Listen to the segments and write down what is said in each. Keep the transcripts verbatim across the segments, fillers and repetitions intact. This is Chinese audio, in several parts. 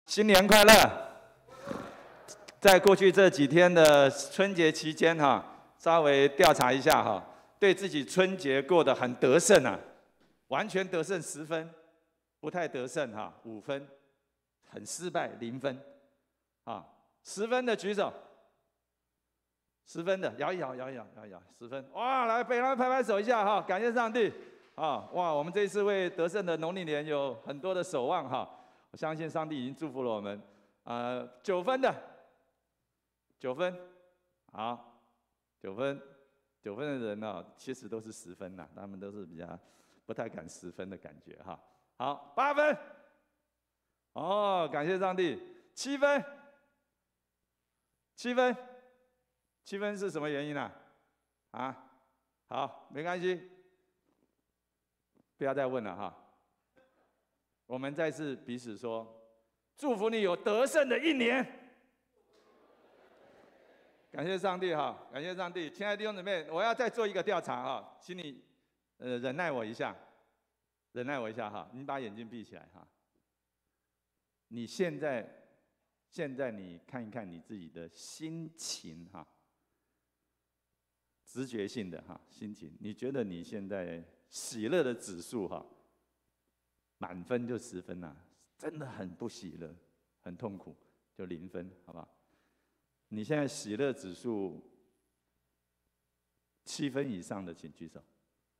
新年快乐！在过去这几天的春节期间，哈，稍微调查一下哈，对自己春节过得很得胜啊，完全得胜十分，不太得胜哈五分，很失败零分，啊，十分的举手，十分的摇一摇摇一摇摇一摇，十分，哇，来给他们拍拍手一下哈，感谢上帝啊，哇，我们这一次为得胜的农历年有很多的守望哈。 我相信上帝已经祝福了我们，呃，九分的，九分，好，九分，九分的人呢、哦，其实都是十分呐，他们都是比较不太敢十分的感觉哈。好，八分，哦，感谢上帝，七分，七分，七分是什么原因呢、啊？啊，好，没关系，不要再问了哈。 我们再次彼此说，祝福你有得胜的一年。感谢上帝哈，感谢上帝，亲爱的弟兄姊妹，我要再做一个调查哈，请你呃忍耐我一下，忍耐我一下哈，你把眼睛闭起来哈。你现在，现在你看一看你自己的心情哈，直觉性的哈心情，你觉得你现在喜乐的指数哈？ 满分就十分呐，真的很不喜乐，很痛苦，就零分，好不好？你现在喜乐指数七分以上的，请举手。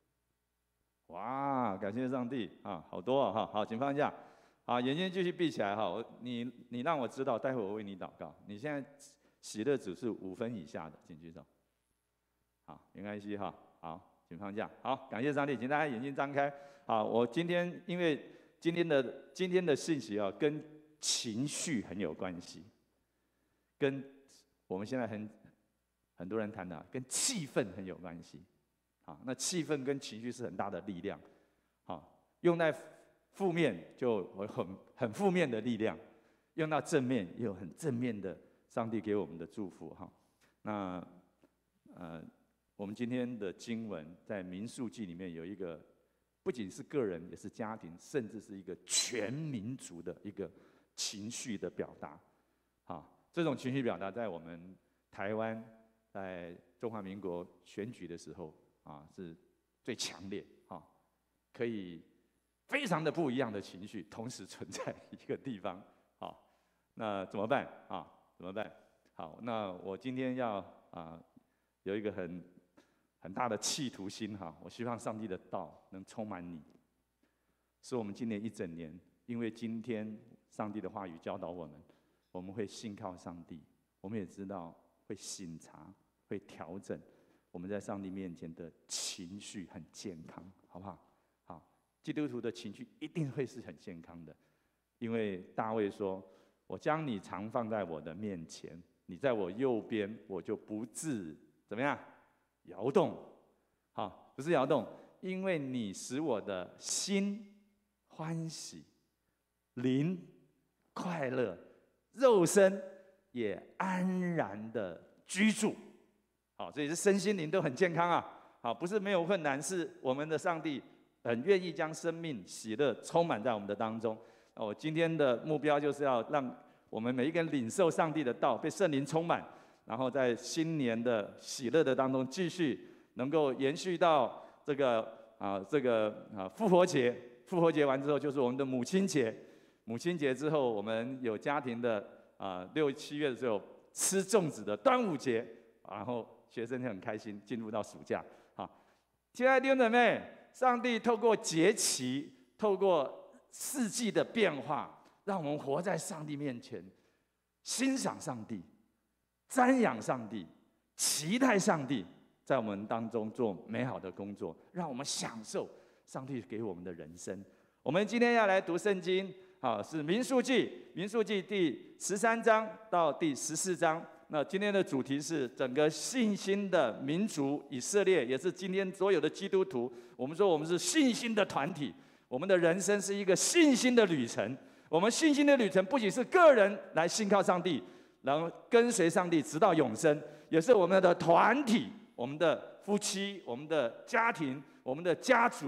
哇，感谢上帝啊，好多啊哈，好，请放下，好，眼睛继续闭起来哈。我你你让我知道，待会我为你祷告。你现在喜乐指数五分以下的，请举手。好，没关系哈，好。 请放假，好，感谢上帝，请大家眼睛张开。好，我今天因为今天的今天的信息啊，跟情绪很有关系，跟我们现在很很多人谈的跟气氛很有关系。好，那气氛跟情绪是很大的力量。好，用在负面就很很负面的力量，用到正面也有很正面的上帝给我们的祝福哈。那呃。 我们今天的经文在民数记里面有一个，不仅是个人，也是家庭，甚至是一个全民族的一个情绪的表达。啊，这种情绪表达在我们台湾，在中华民国选举的时候啊，是最强烈啊，可以非常的不一样的情绪同时存在一个地方。啊，那怎么办啊？怎么办？好，那我今天要啊有一个很。 很大的企图心哈，我希望上帝的道能充满你，是我们今年一整年，因为今天上帝的话语教导我们，我们会信靠上帝，我们也知道会省察、会调整我们在上帝面前的情绪很健康，好不好？好，基督徒的情绪一定会是很健康的，因为大卫说：“我将你常放在我的面前，你在我右边，我就不致怎么样。” 摇动，好，不是摇动，因为你使我的心欢喜，灵快乐，肉身也安然的居住，好，所以是身心灵都很健康啊，好，不是没有困难，是我们的上帝很愿意将生命喜乐充满在我们的当中。那我今天的目标就是要让我们每一个人领受上帝的道，被圣灵充满。 然后在新年的喜乐的当中，继续能够延续到这个啊这个啊复活节。复活节完之后，就是我们的母亲节。母亲节之后，我们有家庭的啊六七月的时候吃粽子的端午节，然后学生就很开心，进入到暑假。好，亲爱的弟兄姊妹，上帝透过节期，透过四季的变化，让我们活在上帝面前，欣赏上帝。 瞻仰上帝，期待上帝在我们当中做美好的工作，让我们享受上帝给我们的人生。我们今天要来读圣经，好，是民数记，民数记第十三章到第十四章。那今天的主题是整个信心的民族以色列，也是今天所有的基督徒。我们说我们是信心的团体，我们的人生是一个信心的旅程。我们信心的旅程不仅是个人来信靠上帝。 然后跟随上帝直到永生，也是我们的团体、我们的夫妻、我们的家庭、我们的家族，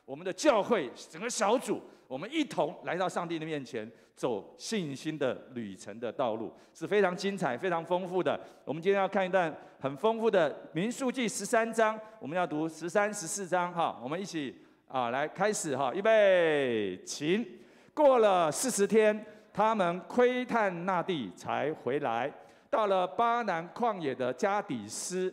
我们的教会整个小组，我们一同来到上帝的面前，走信心的旅程的道路，是非常精彩、非常丰富的。我们今天要看一段很丰富的民数记十三章，我们要读十三、十四章哈，我们一起啊来开始哈，预备，请。过了四十天，他们窥探那地，才回来，到了巴南旷野的加底斯。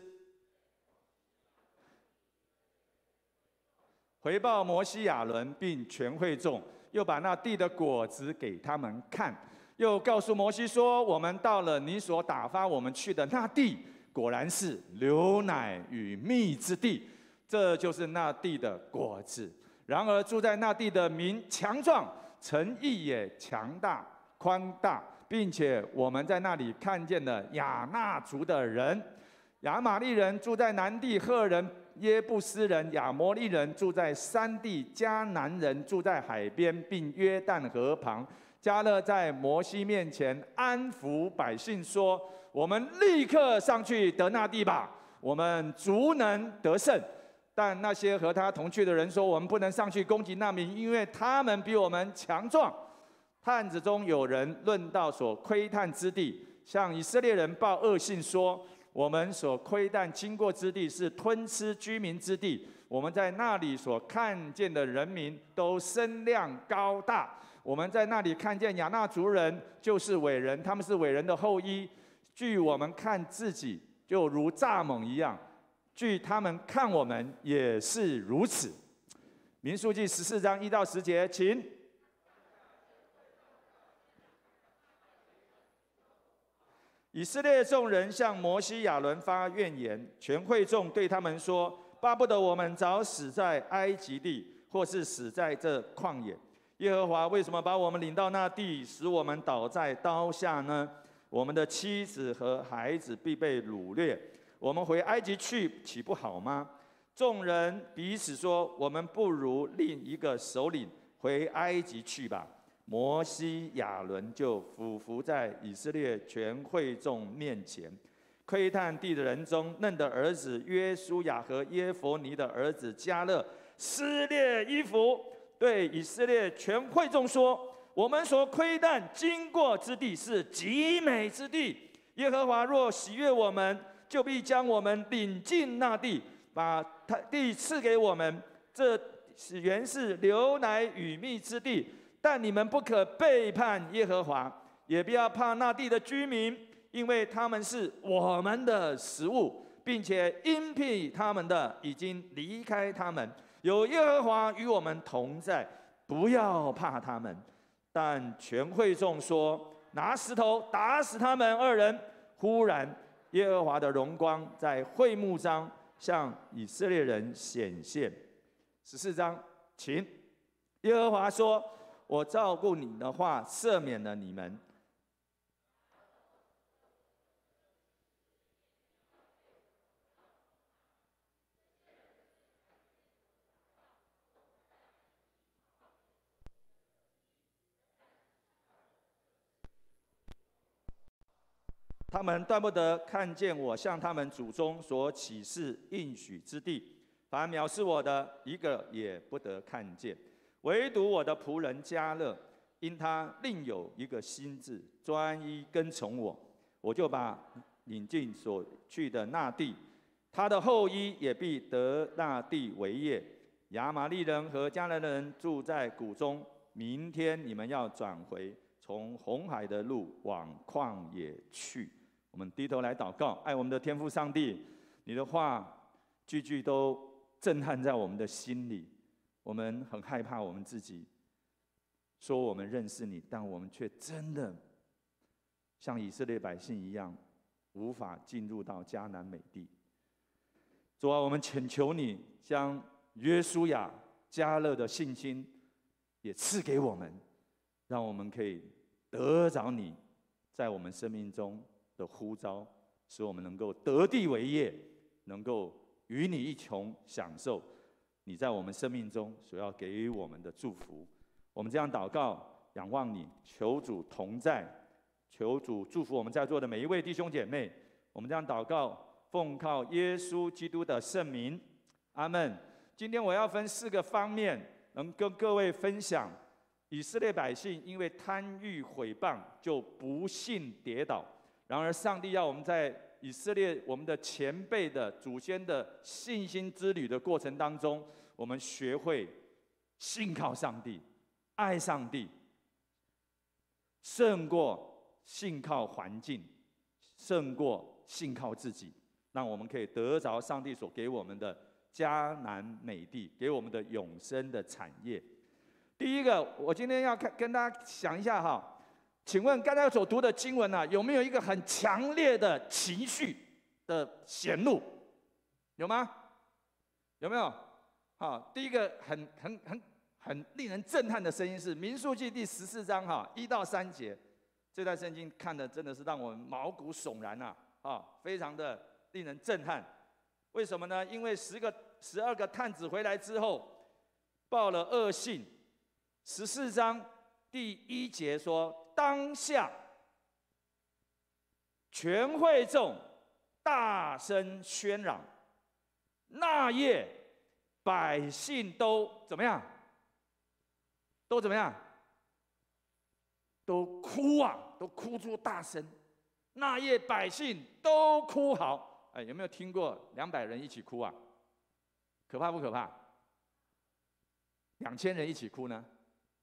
回报摩西、亚伦，并全会众，又把那地的果子给他们看，又告诉摩西说：“我们到了你所打发我们去的那地，果然是流奶与蜜之地，这就是那地的果子。然而住在那地的民强壮，城邑也强大宽大，并且我们在那里看见了亚衲族的人。亚玛利人住在南地，赫人、耶布斯人、亚摩利人住在山地，迦南人住在海边，并约旦河旁。迦勒在摩西面前安抚百姓说：我们立刻上去得那地吧，我们足能得胜。但那些和他同去的人说：我们不能上去攻击那民，因为他们比我们强壮。探子中有人论到所窥探之地，向以色列人报恶信说：我们所窥探经过之地是吞吃居民之地，我们在那里所看见的人民都身量高大。我们在那里看见亚衲族人，就是伟人，他们是伟人的后裔。据我们看自己，就如蚱蜢一样；据他们看我们，也是如此。民数记十四章一到十节，请。以色列众人向摩西、亚伦发怨言，全会众对他们说：巴不得我们早死在埃及地，或是死在这旷野。耶和华为什么把我们领到那地，使我们倒在刀下呢？我们的妻子和孩子必被掳掠，我们回埃及去，岂不好吗？众人彼此说：我们不如另一个首领回埃及去吧。摩西、亚伦就俯伏在以色列全会众面前。窥探地的人中，嫩的儿子约书亚和耶弗尼的儿子迦勒撕裂衣服，对以色列全会众说：我们所窥探经过之地是极美之地。耶和华若喜悦我们，就必将我们领进那地，把地赐给我们。这原是流奶与蜜之地。但你们不可背叛耶和华，也不要怕那地的居民，因为他们是我们的食物，并且因辟他们的已经离开他们。有耶和华与我们同在，不要怕他们。但全会众说：拿石头打死他们二人。忽然，耶和华的荣光在会幕上向以色列人显现。十四章，请。耶和华说：我照顾你的话，赦免了你们。他们断不得看见我向他们祖宗所起誓应许之地，凡藐视我的，一个也不得看见。唯独我的仆人迦勒，因他另有一个心志，专一跟从我，我就把引进所去的那地，他的后裔也必得那地为业。亚玛利人和迦南人住在谷中。明天你们要转回，从红海的路往旷野去。我们低头来祷告。爱我们的天父上帝，你的话句句都震撼在我们的心里。我们很害怕我们自己说我们认识你，但我们却真的像以色列百姓一样，无法进入到迦南美地。主啊，我们恳求你将约书亚、迦勒的信心也赐给我们，让我们可以得着你在我们生命中的呼召，使我们能够得地为业，能够与你一同享受你在我们生命中所要给予我们的祝福。我们这样祷告，仰望你，求主同在，求主祝福我们在座的每一位弟兄姐妹。我们这样祷告，奉靠耶稣基督的圣名，阿们。 今天我要分四个方面，能跟各位分享。以色列百姓因为贪欲毁谤，就不幸跌倒。然而，上帝要我们在以色列我们的前辈的祖先的信心之旅的过程当中，我们学会信靠上帝，爱上帝，胜过信靠环境，胜过信靠自己，让我们可以得着上帝所给我们的迦南美地，给我们的永生的产业。第一个，我今天要看跟大家想一下哈，请问刚才所读的经文啊，有没有一个很强烈的情绪的显露？有吗？有没有？好，第一个很很很很令人震撼的声音是民数记第十四章哈一到三节，这段圣经看的真的是让我们毛骨悚然呐，啊，非常的令人震撼。为什么呢？因为十个十二个探子回来之后，报了恶信。十四章第一节说：“当下全会众大声喧嚷，那夜百姓都怎么样？都怎么样？都哭啊，都哭出大声。那夜百姓都哭嚎。哎，有没有听过两百人一起哭啊？可怕不可怕？两千人一起哭呢？”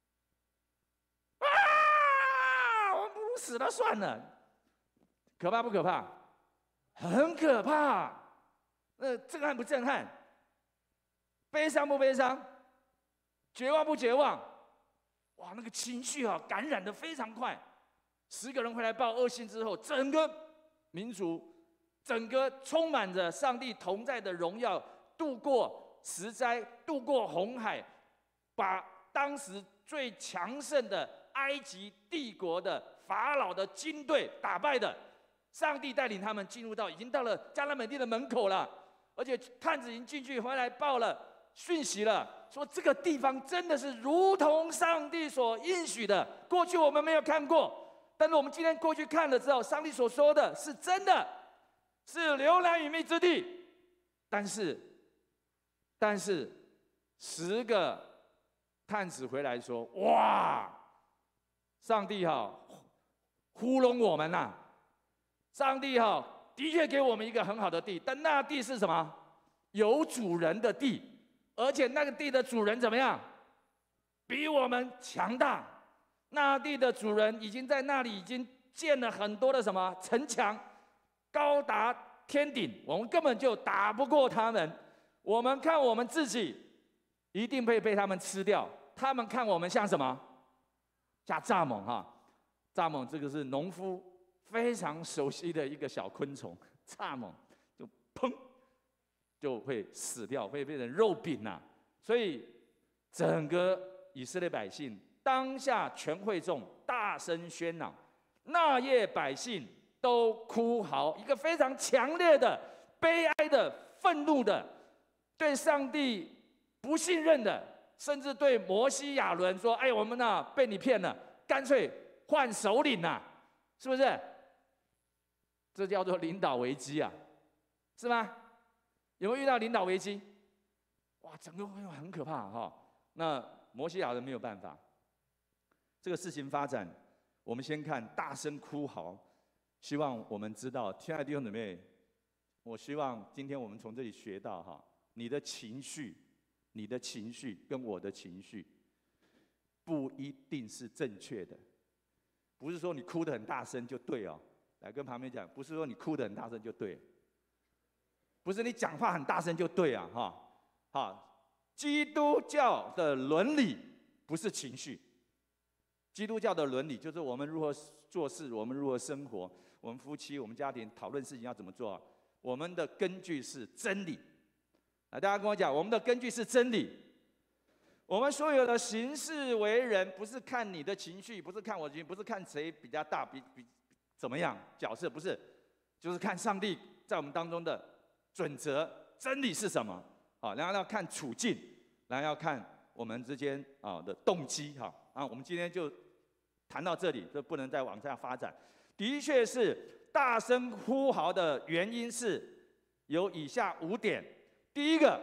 死了算了，可怕不可怕？很可怕。那震撼不震撼？悲伤不悲伤？绝望不绝望？哇，那个情绪啊，感染得非常快。十个人回来报恶信之后，整个民族，整个充满着上帝同在的荣耀，度过十灾，度过红海，把当时最强盛的埃及帝国的法老的军队打败的，上帝带领他们进入到，已经到了迦南美地的门口了，而且探子已经进去回来报了讯息了，说这个地方真的是如同上帝所应许的。过去我们没有看过，但是我们今天过去看了之后，上帝所说的是真的，是流奶与蜜之地。但是，但是十个探子回来说：“哇，上帝哈糊弄我们呐、啊！上帝哈的确给我们一个很好的地，但那地是什么？有主人的地，而且那个地的主人怎么样？比我们强大。那地的主人已经在那里已经建了很多的什么城墙，高达天顶，我们根本就打不过他们。我们看我们自己，一定会被他们吃掉。他们看我们像什么？像蚱蜢哈。蚱蜢这个是农夫非常熟悉的一个小昆虫，蚱蜢就砰就会死掉，会变成肉饼呐、啊。所以整个以色列百姓当下全会众大声喧嚷，那夜百姓都哭嚎，一个非常强烈的、悲哀的、愤怒的，对上帝不信任的，甚至对摩西亚伦说：“哎，我们呐、啊、被你骗了，干脆换首领呐、啊，是不是？”这叫做领导危机啊，是吗？有没有遇到领导危机？哇，整个会很可怕哈、哦。那摩西亚人没有办法。这个事情发展，我们先看大声哭嚎，希望我们知道，亲爱的弟兄姊妹，我希望今天我们从这里学到哈，你的情绪。你的情绪跟我的情绪不一定是正确的，不是说你哭得很大声就对哦。来跟旁边讲，不是说你哭得很大声就对，不是你讲话很大声就对啊，哈，好，基督教的伦理不是情绪，基督教的伦理就是我们如何做事，我们如何生活，我们夫妻、我们家庭讨论事情要怎么做，我们的根据是真理。来，大家跟我讲，我们的根据是真理。我们所有的行事为人，不是看你的情绪，不是看我的情绪，不是看谁比较大，比比怎么样角色，不是，就是看上帝在我们当中的准则，真理是什么？好，然后要看处境，然后要看我们之间啊的动机。哈，啊，我们今天就谈到这里，就不能再往下发展。的确是大声呼嚎的原因是有以下五点。第一个，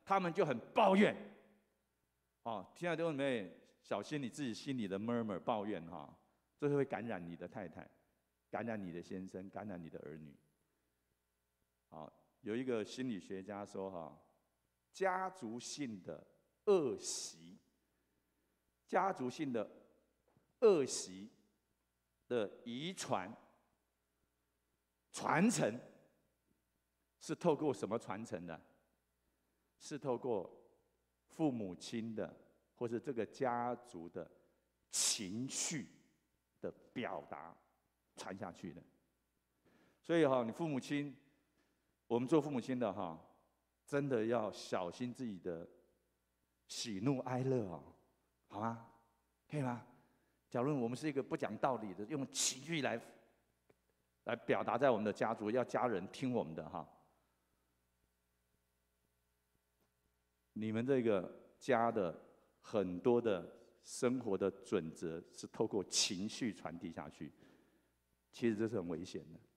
他们就很抱怨。哦，亲爱的弟兄姊妹，小心你自己心里的 murmur 抱怨哈，这会感染你的太太，感染你的先生，感染你的儿女。好，有一个心理学家说哈，家族性的恶习，家族性的恶习的遗传传承，是透过什么传承的？是透过父母亲的，或是这个家族的情绪的表达传下去的。所以哈，你父母亲，我们做父母亲的哈，真的要小心自己的喜怒哀乐哦，好吗？可以吗？假如我们是一个不讲道理的，用情绪来来表达在我们的家族，要家人听我们的哈。你们这个家的很多的生活的准则是透过情绪传递下去，其实这是很危险的。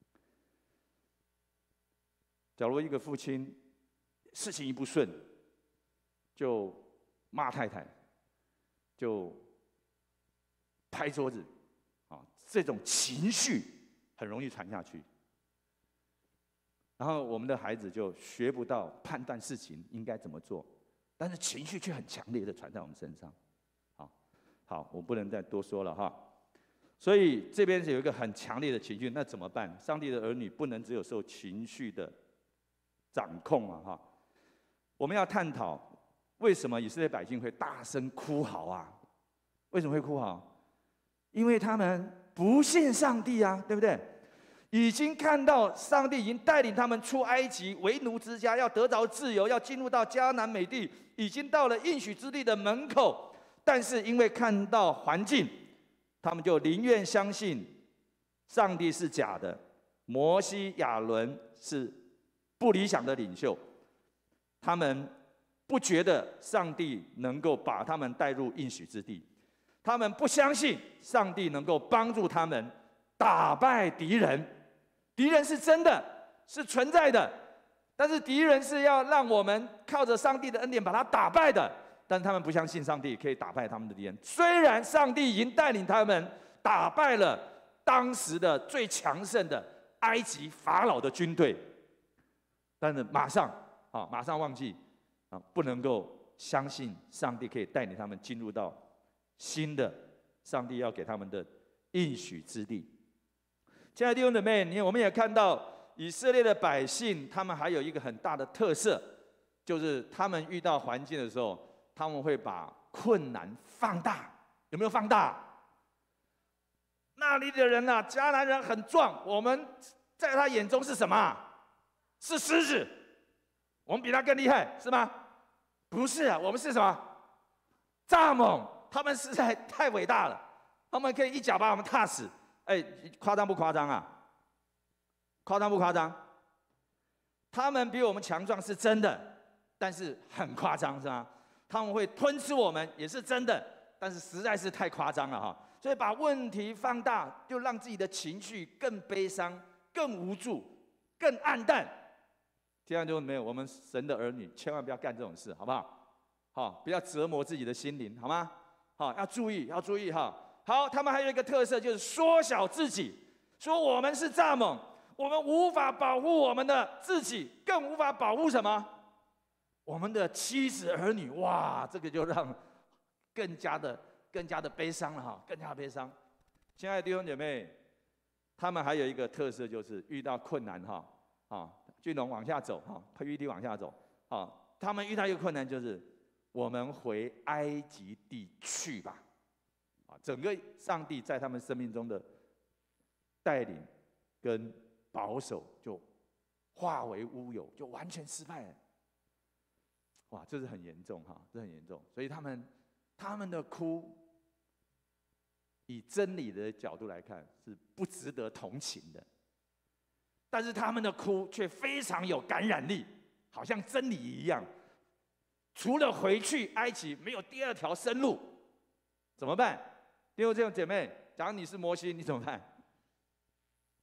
假如一个父亲事情一不顺，就骂太太，就拍桌子，啊，这种情绪很容易传下去。然后我们的孩子就学不到判断事情应该怎么做，但是情绪却很强烈的传在我们身上。好，好，我不能再多说了哈。所以这边有一个很强烈的情绪，那怎么办？上帝的儿女不能只有受情绪的掌控啊哈。我们要探讨为什么以色列百姓会大声哭嚎啊？为什么会哭嚎？因为他们不信上帝啊，对不对？已经看到上帝已经带领他们出埃及为奴之家，要得着自由，要进入到迦南美地，已经到了应许之地的门口。但是因为看到环境，他们就宁愿相信上帝是假的，摩西、亚伦是不理想的领袖。他们不觉得上帝能够把他们带入应许之地，他们不相信上帝能够帮助他们打败敌人。敌人是真的，是存在的，但是敌人是要让我们靠着上帝的恩典把他打败的。但是他们不相信上帝可以打败他们的敌人，虽然上帝已经带领他们打败了当时的最强盛的埃及法老的军队，但是马上啊，马上忘记啊，不能够相信上帝可以带领他们进入到新的上帝要给他们的应许之地。亲爱的弟兄姊妹，你我们也看到以色列的百姓，他们还有一个很大的特色，就是他们遇到环境的时候，他们会把困难放大。有没有放大？那里的人啊，迦南人很壮，我们在他眼中是什么？是狮子，我们比他更厉害，是吗？不是啊，我们是什么？蚱蜢，他们实在太伟大了，他们可以一脚把我们踏死。哎，夸张不夸张啊？夸张不夸张？他们比我们强壮是真的，但是很夸张，是吗？他们会吞吃我们也是真的，但是实在是太夸张了哈。所以把问题放大，就让自己的情绪更悲伤、更无助、更暗淡。听到就没有？我们神的儿女千万不要干这种事，好不好？好，不要折磨自己的心灵，好吗？好，要注意，要注意哈。好，他们还有一个特色，就是缩小自己，说我们是蚱蜢，我们无法保护我们的自己，更无法保护什么？我们的妻子儿女。哇，这个就让更加的、更加的悲伤了哈，更加的悲伤。亲爱的弟兄姐妹，他们还有一个特色，就是遇到困难哈，啊，俊龙往下走哈 ，P P T 往下走，啊，他们遇到一个困难，就是我们回埃及地去吧。整个上帝在他们生命中的带领跟保守就化为乌有，就完全失败了。哇，这是很严重哈，这很严重。所以他们他们的哭，以真理的角度来看是不值得同情的，但是他们的哭却非常有感染力，好像真理一样。除了回去埃及，没有第二条生路，怎么办？弟兄姐妹，假如你是摩西，你怎么办？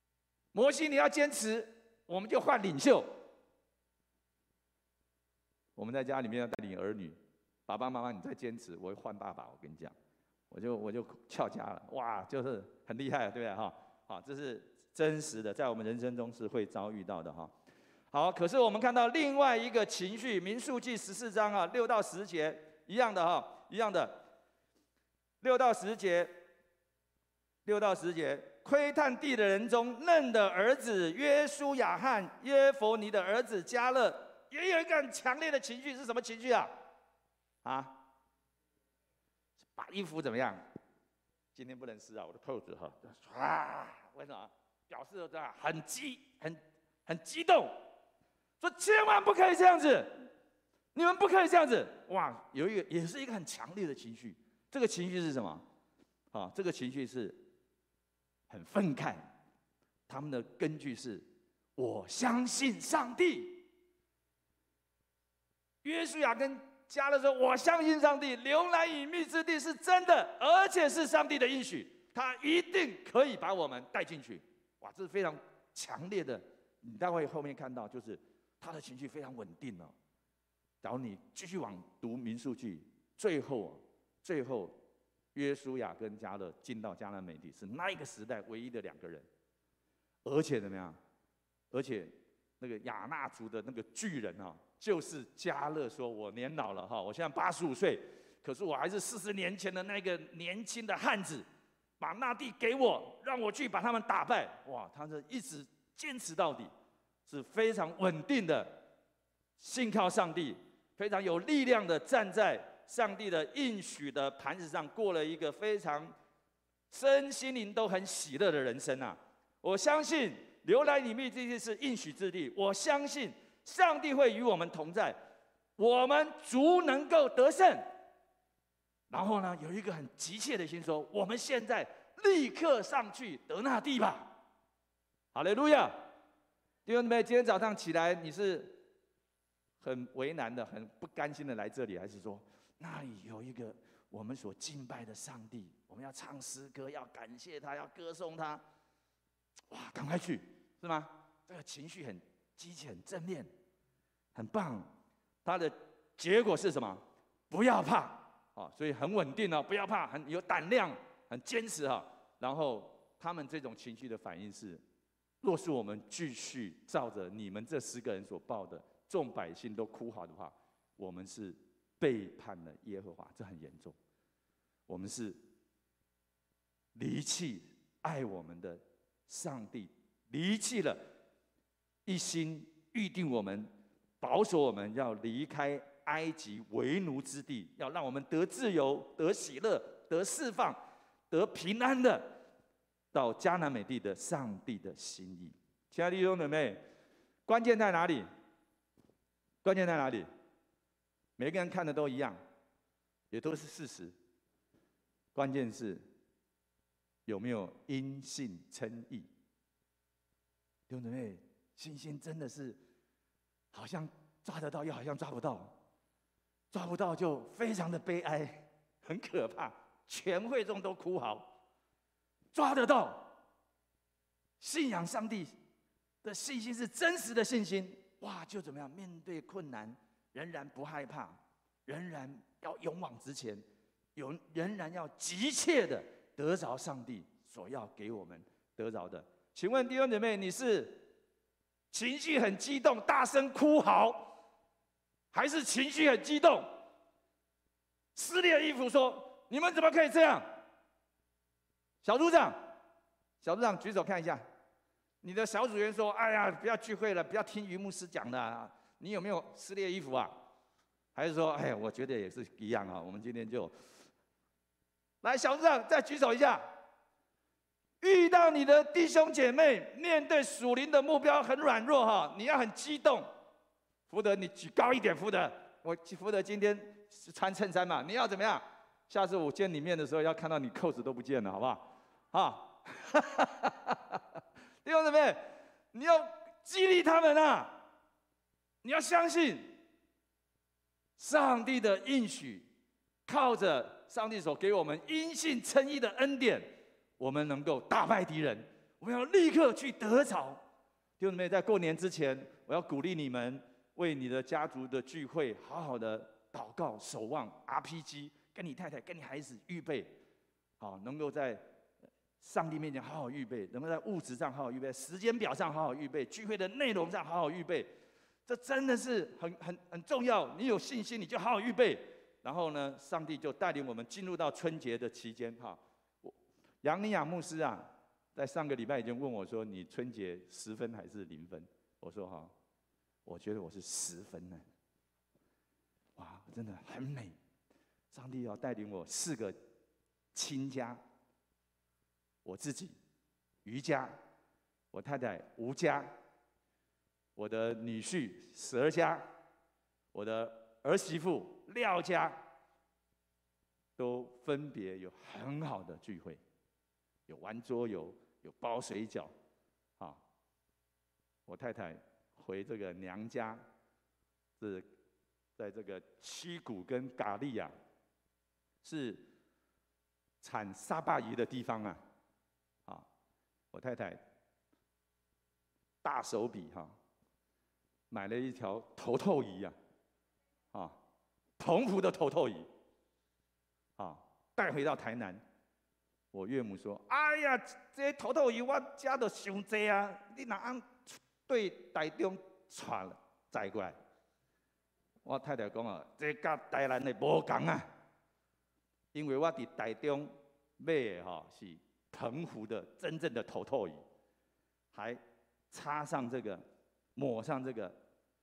摩西，你要坚持，我们就换领袖。 我们在家里面要带领儿女，爸爸妈妈你再坚持，我会换爸爸。我跟你讲，我就我就翘家了，哇，就是很厉害，对不对哈？好，这是真实的，在我们人生中是会遭遇到的哈。好，可是我们看到另外一个情绪，民数记十四章啊，六到十节一样的哈，一样的，六到十节，六到十节，窥探地的人中，嫩的儿子约书亚和约弗尼的儿子迦勒，也有一个很强烈的情绪，是什么情绪啊？啊，把衣服怎么样？今天不能湿啊，我的扣子哈，啊，为什么？表示这样很激，很很激动。说千万不可以这样子，你们不可以这样子。哇，有一个也是一个很强烈的情绪。这个情绪是什么？啊，这个情绪是很愤慨。他们的根据是，我相信上帝。约书亚跟迦勒说：“我相信上帝，流奶与蜜之地是真的，而且是上帝的应许，他一定可以把我们带进去。”哇，这是非常强烈的。你待会后面看到，就是。他的情绪非常稳定哦。然后你继续往读民数记，最后，最后，约书亚跟迦勒进到迦南美地，是那一个时代唯一的两个人。而且怎么样？而且那个亚衲族的那个巨人啊，就是迦勒说：“我年老了哈，我现在八十五岁，可是我还是四十年前的那个年轻的汉子，把那地给我，让我去把他们打败。”哇，他是一直坚持到底。是非常稳定的，信靠上帝，非常有力量的站在上帝的应许的磐石上，过了一个非常身心灵都很喜乐的人生啊！我相信流奶与蜜之地是应许之地，我相信上帝会与我们同在，我们足能够得胜。然后呢，有一个很急切的心说：我们现在立刻上去得那地吧！哈利路亚！弟兄姊妹，今天早上起来，你是很为难的、很不甘心的来这里，还是说那里有一个我们所敬拜的上帝，我们要唱诗歌，要感谢他，要歌颂他？哇，赶快去，是吗？这个情绪很积极、很正面，很棒。它的结果是什么？不要怕啊！所以很稳定哦，不要怕，很有胆量，很坚持哈。然后他们这种情绪的反应是。若是我们继续照着你们这十个人所报的，众百姓都哭嚎的话，我们是背叛了耶和华，这很严重。我们是离弃爱我们的上帝，离弃了一心预定我们、保守我们要离开埃及为奴之地，要让我们得自由、得喜乐、得释放、得平安的。到迦南美地的上帝的心意，亲爱的弟兄姊妹，关键在哪里？关键在哪里？每个人看的都一样，也都是事实。关键是有没有因信称义？弟兄姊妹，信心真的是好像抓得到，又好像抓不到。抓不到就非常的悲哀，很可怕，全会众都哭嚎。抓得到，信仰上帝的信心是真实的信心，哇，就怎么样？面对困难，仍然不害怕，仍然要勇往直前，有仍然要急切的得着上帝所要给我们得着的。请问弟兄姐妹，你是情绪很激动，大声哭嚎，还是情绪很激动，撕裂衣服说：“你们怎么可以这样？”小组长，小组长举手看一下，你的小组员说：“哎呀，不要聚会了，不要听于牧师讲的、啊。”你有没有撕裂衣服啊？还是说，哎呀，我觉得也是一样啊。我们今天就来，小组长再举手一下。遇到你的弟兄姐妹面对属灵的目标很软弱哈，你要很激动。福德，你举高一点，福德。我福德今天是穿衬衫嘛，你要怎么样？下次我见你面的时候，要看到你扣子都不见了，好不好？啊，弟兄姊妹，你要激励他们啊！你要相信上帝的应许，靠着上帝所给我们因信称义的恩典，我们能够打败敌人。我们要立刻去得着。弟兄姊妹，在过年之前，我要鼓励你们， 为你的家族的聚会好好的祷告、守望 R P G， 跟你太太、跟你孩子预备，好，能够在上帝面前好好预备，能够在物质上好好预备，时间表上好好预备，聚会的内容上好好预备，这真的是很很很重要。你有信心，你就好好预备，然后呢，上帝就带领我们进入到春节的期间。哈，杨尼亚牧师啊，在上个礼拜已经问我说：“你春节十分还是零分？”我说：“哈，我觉得我是十分呢。哇，真的很美。上帝要带领我四个亲家。”我自己，余家，我太太吴家，我的女婿佘家，我的儿媳妇廖家，都分别有很好的聚会，有玩桌游，有包水饺，啊，我太太回这个娘家，是在这个七股跟咖喱啊，是产沙巴鱼的地方啊。我太太大手笔哈，买了一条头头鱼呀，啊，澎湖的头头鱼，啊，带回到台南。我岳母说：“哎呀，这头头鱼我家都伤济啊，你哪按对台中传载过来？”我太太讲啊，这甲台南的无同啊，因为我伫台中买的哈是。澎湖的真正的头头鱼，还插上这个，抹上这个，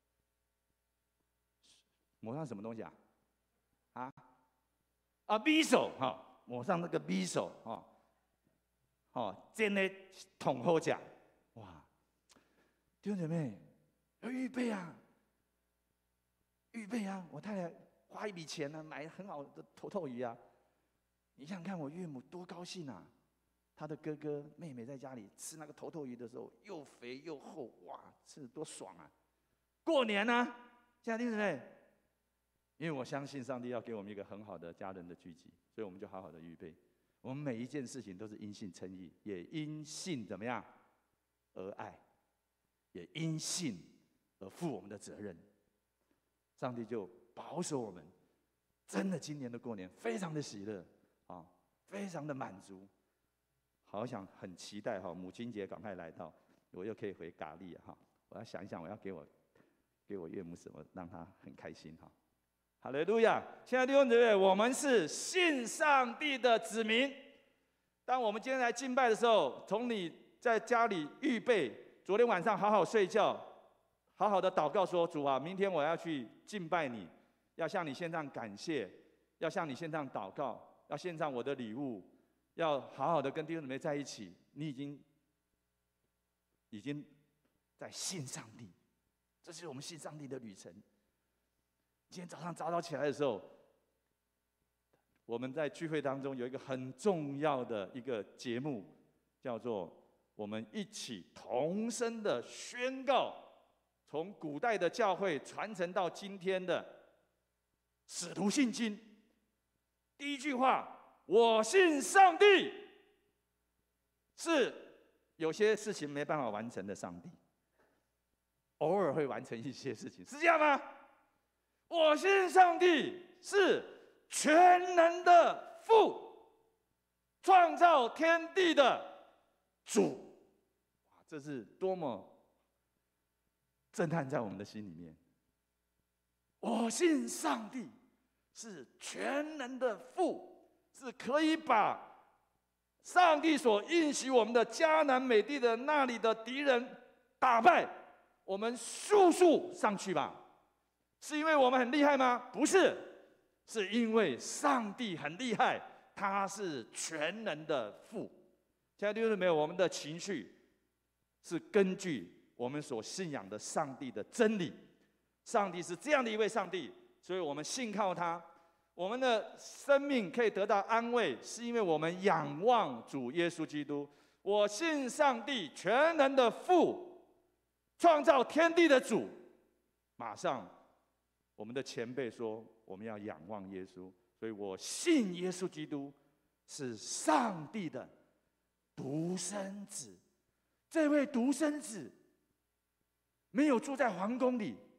抹上什么东西啊？啊啊，米手哈，抹上那个米手哈，哦，煎的桶好吃，哇！弟兄姐妹，要预备啊，预备啊！我太太花一笔钱呢、啊，买很好的头头鱼啊，你想想看，我岳母多高兴啊！他的哥哥妹妹在家里吃那个头头鱼的时候，又肥又厚，哇，吃得多爽啊！过年呢、啊，家庭姊妹，因为我相信上帝要给我们一个很好的家人的聚集，所以我们就好好的预备。我们每一件事情都是因信称义，也因信怎么样而爱，也因信而负我们的责任。上帝就保守我们，真的今年的过年非常的喜乐啊，非常的满足。好想很期待哈，母亲节赶快来到，我又可以回咖喱哈。我要想一想，我要给我给我岳母什么，让她很开心哈。哈利路亚！亲爱的弟兄姊妹，我们是信上帝的子民。当我们今天来敬拜的时候，从你在家里预备，昨天晚上好好睡觉，好好的祷告说：主啊，明天我要去敬拜你，要向你献上感谢，要向你献上祷告，要献上我的礼物。要好好的跟弟兄姊妹在一起，你已经已经在信上帝，这是我们信上帝的旅程。今天早上早早起来的时候，我们在聚会当中有一个很重要的一个节目，叫做我们一起同声的宣告，从古代的教会传承到今天的使徒信经。第一句话。我信上帝，是有些事情没办法完成的上帝，偶尔会完成一些事情，是这样吗？我信上帝是全能的父，创造天地的主，哇，这是多么震撼在我们的心里面。我信上帝是全能的父。是可以把上帝所应许我们的迦南美地的那里的敌人打败，我们速速上去吧。是因为我们很厉害吗？不是，是因为上帝很厉害，他是全能的父。现在弟兄姊妹，我们的情绪是根据我们所信仰的上帝的真理。上帝是这样的一位上帝，所以我们信靠他。我们的生命可以得到安慰，是因为我们仰望主耶稣基督。我信上帝全能的父，创造天地的主。马上，我们的前辈说，我们要仰望耶稣，所以我信耶稣基督是上帝的独生子。这位独生子没有住在皇宫里，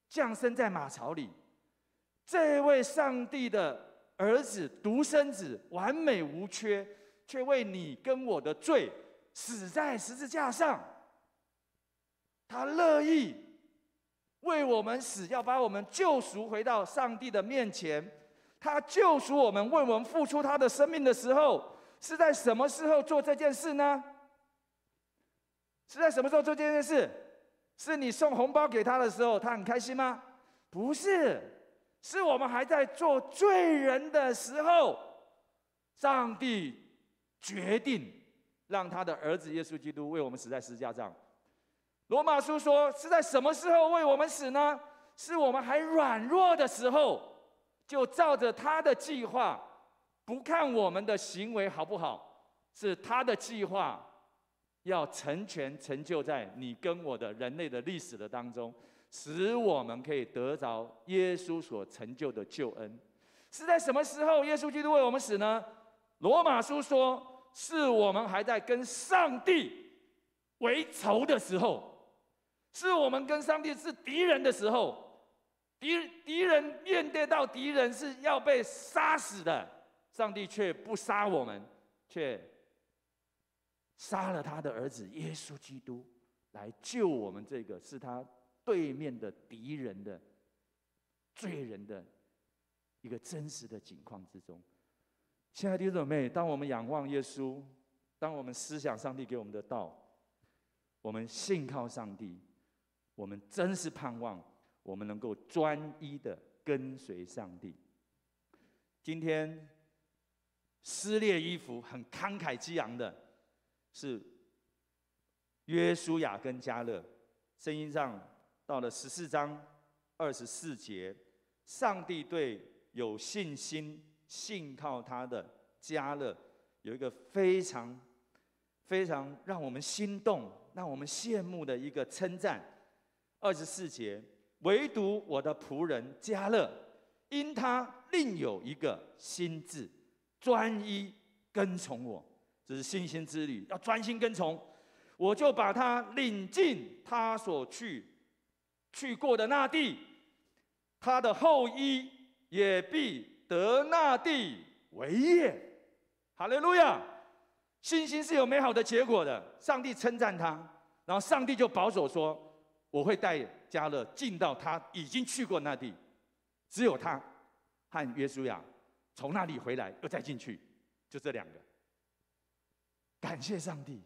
降生在马槽里，这位上帝的儿子独生子，完美无缺，却为你跟我的罪死在十字架上。他乐意为我们死，要把我们救赎回到上帝的面前。他救赎我们，为我们付出他的生命的时候，是在什么时候做这件事呢？是在什么时候做这件事？是你送红包给他的时候，他很开心吗？不是，是我们还在做罪人的时候，上帝决定让他的儿子耶稣基督为我们死在十字架上。罗马书说，是在什么时候为我们死呢？是我们还软弱的时候，就照着他的计划，不看我们的行为好不好，是他的计划要成全成就在你跟我的人类的历史的当中，使我们可以得着耶稣所成就的救恩。是在什么时候耶稣基督为我们死呢？罗马书说，是我们还在跟上帝为仇的时候，是我们跟上帝是敌人的时候，敌敌人面对到敌人是要被杀死的，上帝却不杀我们，却杀了他的儿子耶稣基督，来救我们这个是他对面的敌人的罪人的一个真实的境况之中。亲爱的弟兄姊妹，当我们仰望耶稣，当我们思想上帝给我们的道，我们信靠上帝，我们真是盼望我们能够专一的跟随上帝。今天撕裂衣服很慷慨激昂的是约书亚跟迦勒。圣经上到了十四章二十四节，上帝对有信心信靠他的迦勒有一个非常非常让我们心动、让我们羡慕的一个称赞。二十四节，唯独我的仆人迦勒，因他另有一个心志，专一跟从我。这是信心之旅，要专心跟从。我就把他领进他所去去过的那地，他的后裔也必得那地为业。哈利路亚！信心是有美好的结果的。上帝称赞他，然后上帝就保守说，我会带迦勒进到他已经去过那地，只有他和约书亚从那里回来又再进去，就这两个。感谢上帝！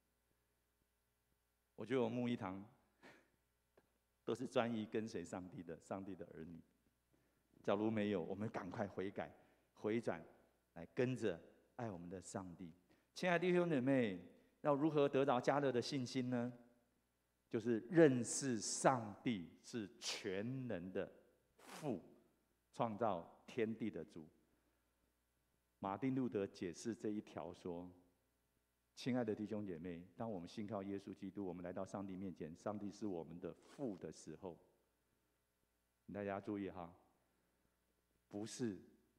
我觉得我们牧一堂都是专一跟随上帝的上帝的儿女。假如没有，我们赶快悔改回转，来跟着爱我们的上帝。亲爱的弟兄姐妹，要如何得到迦勒的信心呢？就是认识上帝是全能的父，创造天地的主。马丁路德解释这一条说，亲爱的弟兄姐妹，当我们信靠耶稣基督，我们来到上帝面前，上帝是我们的父的时候，大家注意哈，不是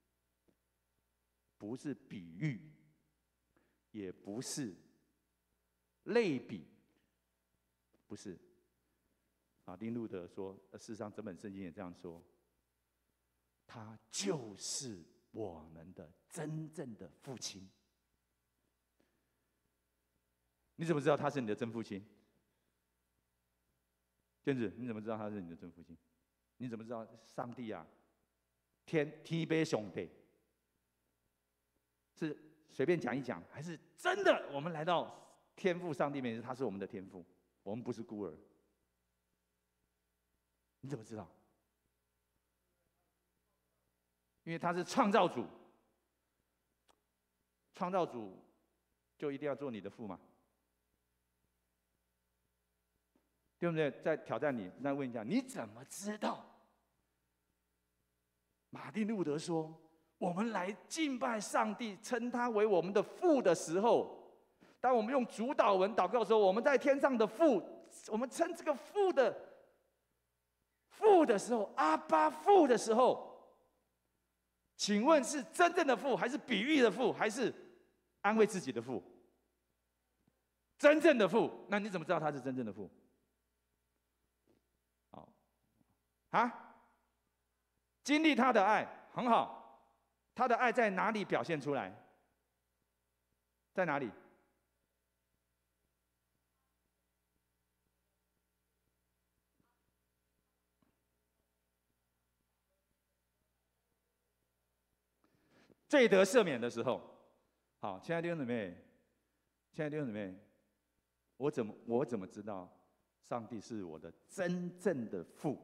不是比喻，也不是类比，不是。马丁路德说，事实上整本圣经也这样说，他就是我们的真正的父亲。你怎么知道他是你的真父亲？娟子，你怎么知道他是你的真父亲？你怎么知道上帝啊，天天父上帝是随便讲一讲，还是真的？我们来到天父上帝面前，他是我们的天父，我们不是孤儿。你怎么知道？因为他是创造主，创造主就一定要做你的父吗？对不对？再挑战你，再问一下，你怎么知道？马丁路德说，我们来敬拜上帝，称他为我们的父的时候，当我们用主祷文祷告的时候，我们在天上的父，我们称这个父的父的时候，阿爸父的时候，请问是真正的父，还是比喻的父，还是安慰自己的父？真正的父，那你怎么知道他是真正的父？ 啊？经历他的爱，很好。他的爱在哪里表现出来？在哪里？罪得赦免的时候。好，亲爱的弟兄姊妹，亲爱的弟兄姊妹，我怎么我怎么知道上帝是我的真正的父？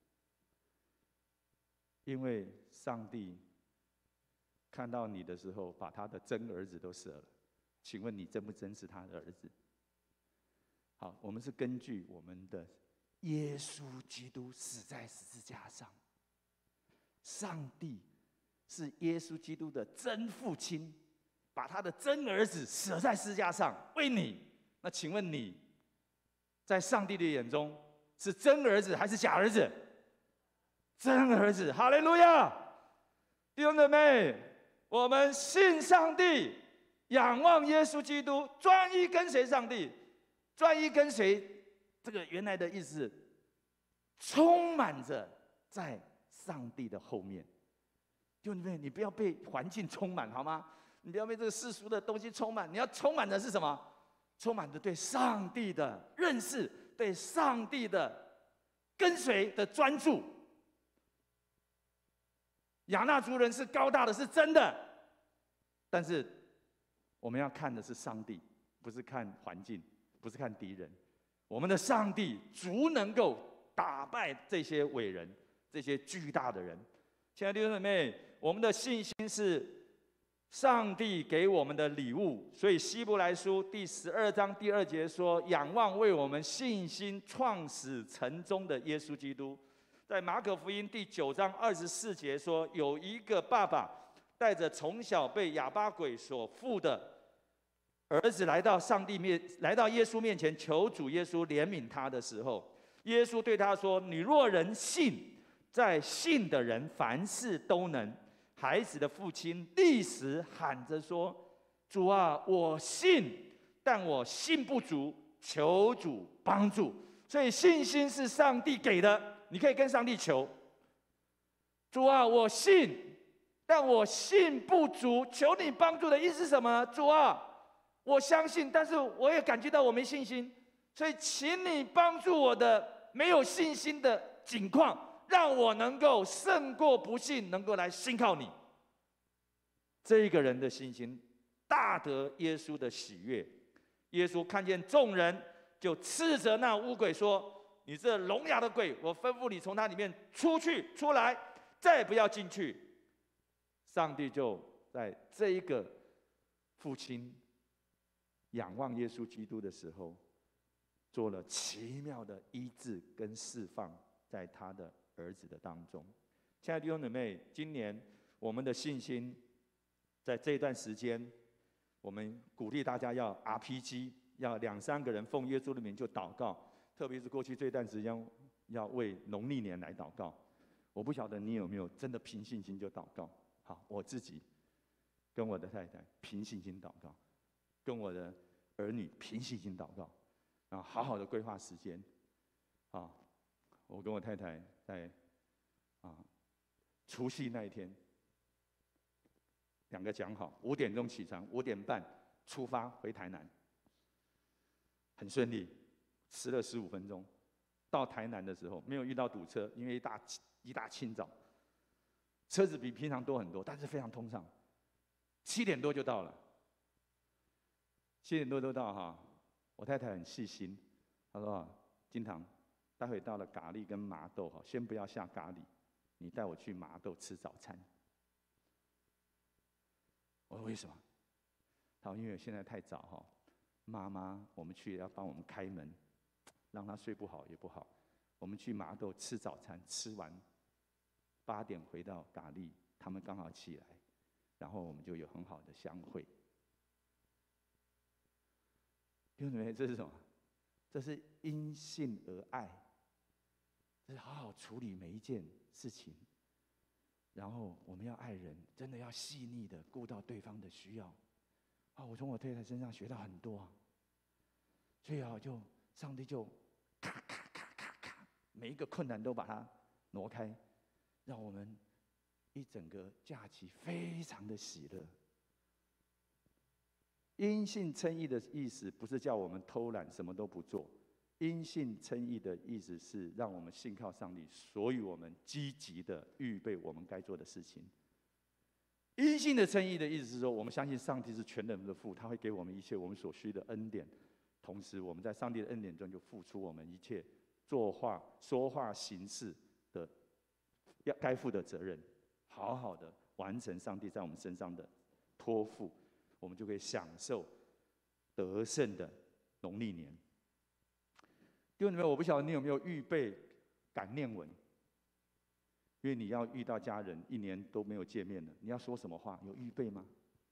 因为上帝看到你的时候，把他的真儿子都舍了。请问你真不真是他的儿子？好，我们是根据我们的耶稣基督死在十字架上，上帝是耶稣基督的真父亲，把他的真儿子舍在十字架上为你。那请问你在上帝的眼中是真儿子还是假儿子？真儿子，哈利路亚！弟兄姊妹，我们信上帝，仰望耶稣基督，专一跟随上帝。专一跟随，这个原来的意思，充满着在上帝的后面。弟兄姊妹，你不要被环境充满，好吗？你不要被这个世俗的东西充满，你要充满的是什么？充满着对上帝的认识，对上帝的跟随的专注。亚纳族人是高大的，是真的，但是我们要看的是上帝，不是看环境，不是看敌人。我们的上帝足能够打败这些伟人，这些巨大的人。亲爱的弟兄姊妹，我们的信心是上帝给我们的礼物，所以希伯来书第十二章第二节说：“仰望为我们信心创始成终的耶稣基督。”在马可福音第九章二十四节说，有一个爸爸带着从小被哑巴鬼所附的儿子来到上帝面，来到耶稣面前，求主耶稣怜悯他的时候，耶稣对他说：“你若人信，在信的人凡事都能。”孩子的父亲立时喊着说：“主啊，我信，但我信不足，求主帮助。”所以信心是上帝给的。你可以跟上帝求，主啊，我信，但我信不足，求你帮助的意思是什么？主啊，我相信，但是我也感觉到我没信心，所以请你帮助我的没有信心的境况，让我能够胜过不信，能够来信靠你。这一个人的信心大得耶稣的喜悦。耶稣看见众人，就斥责那污鬼说：“你这聋哑的鬼，我吩咐你从他里面出去，出来，再不要进去。”上帝就在这一个父亲仰望耶稣基督的时候，做了奇妙的医治跟释放，在他的儿子的当中。亲爱的弟兄姊妹，今年我们的信心，在这段时间，我们鼓励大家要 R P G， 要两三个人奉耶稣的名就祷告。特别是过去这段时间，要为农历年来祷告。我不晓得你有没有真的凭信心就祷告。好，我自己跟我的太太凭信心祷告，跟我的儿女凭信心祷告，啊，好好的规划时间。啊，我跟我太太在啊除夕那一天，两个讲好，五点钟起床，五点半出发回台南，很顺利。迟了十五分钟，到台南的时候没有遇到堵车，因为一大一大清早，车子比平常多很多，但是非常通畅。七点多就到了，七点多都到哈。我太太很细心，她说：“金堂，待会到了咖喱跟麻豆哈，先不要下咖喱，你带我去麻豆吃早餐。”我说：“为什么？”她说：“因为现在太早哈，妈妈我们去要帮我们开门。”让他睡不好也不好，我们去麻豆吃早餐，吃完八点回到咖喱，他们刚好起来，然后我们就有很好的相会。弟兄姊妹，这是什么？这是因信而爱，这是好好处理每一件事情。然后我们要爱人，真的要细腻的顾到对方的需要。啊，我从我太太身上学到很多啊，所以啊，就上帝就。咔咔咔咔咔，每一个困难都把它挪开，让我们一整个假期非常的喜乐。因信称义的意思不是叫我们偷懒什么都不做，因信称义的意思是让我们信靠上帝，所以我们积极的预备我们该做的事情。因信的称义的意思是说，我们相信上帝是全能的父，他会给我们一切我们所需的恩典，同时我们在上帝的恩典中就付出我们一切作话、说话、行事的要该负的责任，好好的完成上帝在我们身上的托付，我们就可以享受得胜的农历年。弟兄姊妹，我不晓得你有没有预备感念文，因为你要遇到家人，一年都没有见面了，你要说什么话？有预备吗？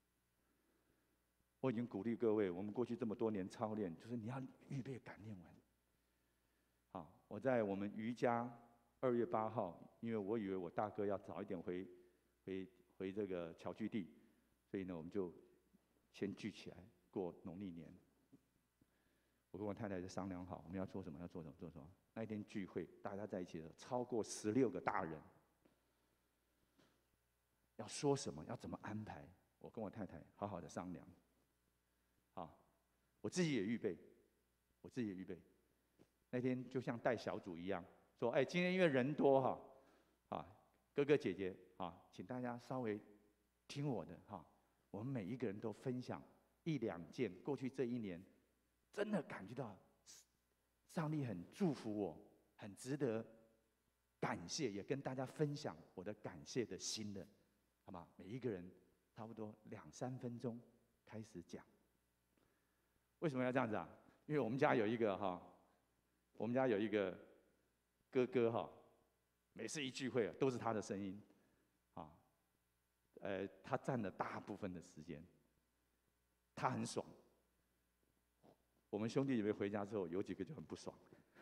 我已经鼓励各位，我们过去这么多年操练，就是你要预备感念文。好，我在我们瑜伽二月八号，因为我以为我大哥要早一点回回回这个侨居地，所以呢，我们就先聚起来过农历年。我跟我太太就商量好，我们要做什么，要做什么，做什么。那一天聚会，大家在一起的超过十六个大人，要说什么，要怎么安排，我跟我太太好好的商量。好，我自己也预备，我自己也预备。那天就像带小组一样，说：“哎，今天因为人多哈，啊，哥哥姐姐啊，请大家稍微听我的哈。我们每一个人都分享一两件过去这一年真的感觉到上帝很祝福我，很值得感谢，也跟大家分享我的感谢的心的，好吗？每一个人差不多两三分钟开始讲。为什么要这样子啊？因为我们家有一个哈。”我们家有一个哥哥哈，每次一聚会都是他的声音，啊，呃，他占了大部分的时间，他很爽。我们兄弟姐妹回家之后，有几个就很不爽。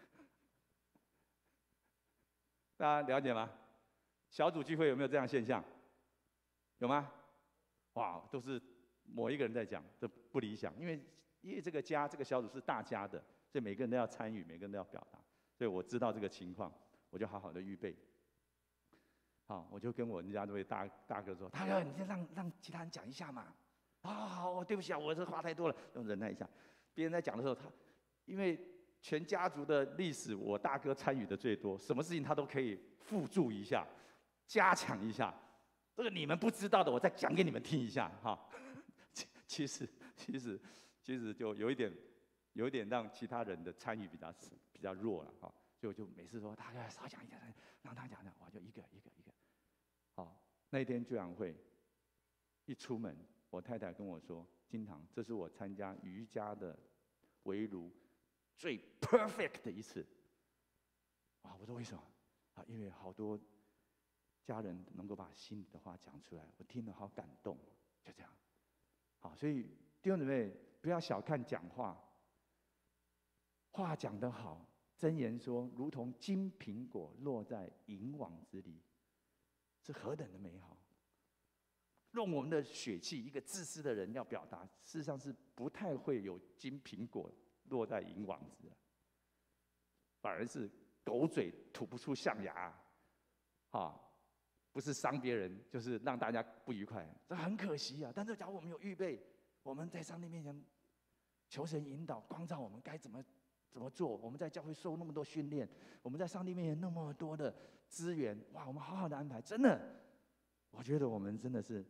大家了解吗？小组聚会有没有这样现象？有吗？哇，都是某一个人在讲，这不理想，因为因为这个家这个小组是大家的。所以每个人都要参与，每个人都要表达。所以我知道这个情况，我就好好的预备。好，我就跟我们家这位大大哥说：“大哥，你先让让其他人讲一下嘛。”啊，好，对不起啊，我这话太多了，用忍耐一下。别人在讲的时候，他因为全家族的历史，我大哥参与的最多，什么事情他都可以附注一下，加强一下。这个你们不知道的，我再讲给你们听一下哈。其实其实其实就有一点。有一点让其他人的参与比较比较弱了哈，所以我就每次说大家少讲一点，让他讲讲，我就一个一个一个。好，那一天聚晚会一出门，我太太跟我说：“金堂，这是我参加瑜伽的围炉最 perfect 的一次。”啊，我说为什么？啊，因为好多家人能够把心里的话讲出来，我听了好感动，就这样。好，所以弟兄姊妹不要小看讲话。话讲得好，箴言说，如同金苹果落在银网子里，是何等的美好。用我们的血气，一个自私的人要表达，事实上是不太会有金苹果落在银网子的，反而是狗嘴吐不出象牙，啊，不是伤别人，就是让大家不愉快，这很可惜啊。但是假如我们有预备，我们在上帝面前求神引导、光照我们该怎么。怎么做？我们在教会受那么多训练，我们在上帝面前那么多的资源，哇！我们好好的安排，真的，我觉得我们真的是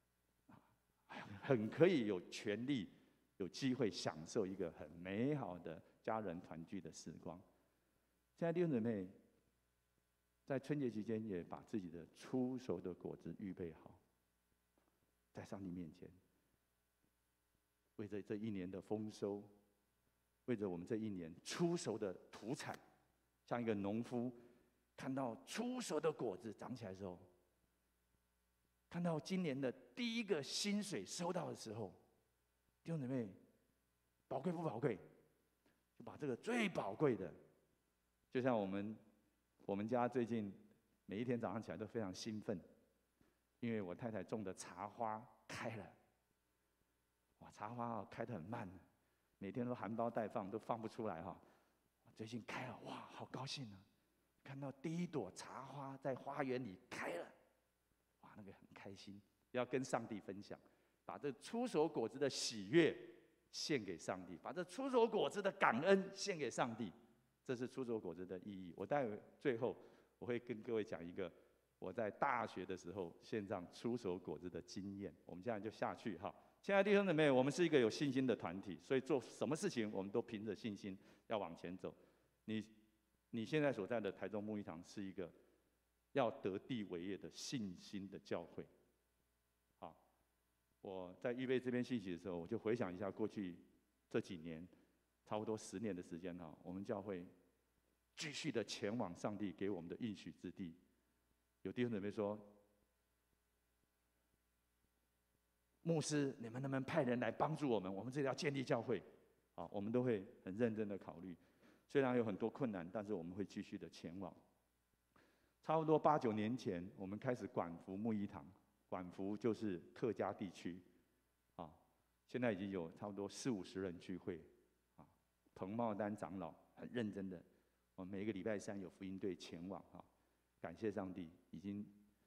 很可以有权利、有机会享受一个很美好的家人团聚的时光。现在弟兄姊妹在春节期间也把自己的初熟的果子预备好，在上帝面前，为着这一年的丰收。为着我们这一年初熟的土产，像一个农夫看到初熟的果子长起来的时候，看到今年的第一个薪水收到的时候，弟兄姊妹，宝贵不宝贵？就把这个最宝贵的，就像我们我们家最近每一天早上起来都非常兴奋，因为我太太种的茶花开了，哇，茶花啊开得很慢。每天都含苞待放，都放不出来哈。最近开了，哇，好高兴啊！ 看到第一朵茶花在花园里开了，哇，那个很开心，要跟上帝分享，把这出手果子的喜悦献给上帝，把这出手果子的感恩献给上帝，这是出手果子的意义。我待会最后我会跟各位讲一个我在大学的时候献上出手果子的经验。我们现在就下去哈，亲爱的弟兄姊妹，我们是一个有信心的团体，所以做什么事情我们都凭着信心要往前走。你你现在所在的台中牧育堂是一个要得地为业的信心的教会。好，我在预备这篇信息的时候，我就回想一下过去这几年，差不多十年的时间哈，我们教会继续的前往上帝给我们的应许之地。有弟兄姊妹说，牧师，你们能不能派人来帮助我们？我们这里要建立教会，啊，我们都会很认真的考虑。虽然有很多困难，但是我们会继续的前往。差不多八九年前，我们开始管福牧医堂，管福就是客家地区，啊，现在已经有差不多四五十人聚会，啊，彭茂丹长老很认真的，我们每个礼拜三有福音队前往，啊，感谢上帝，已经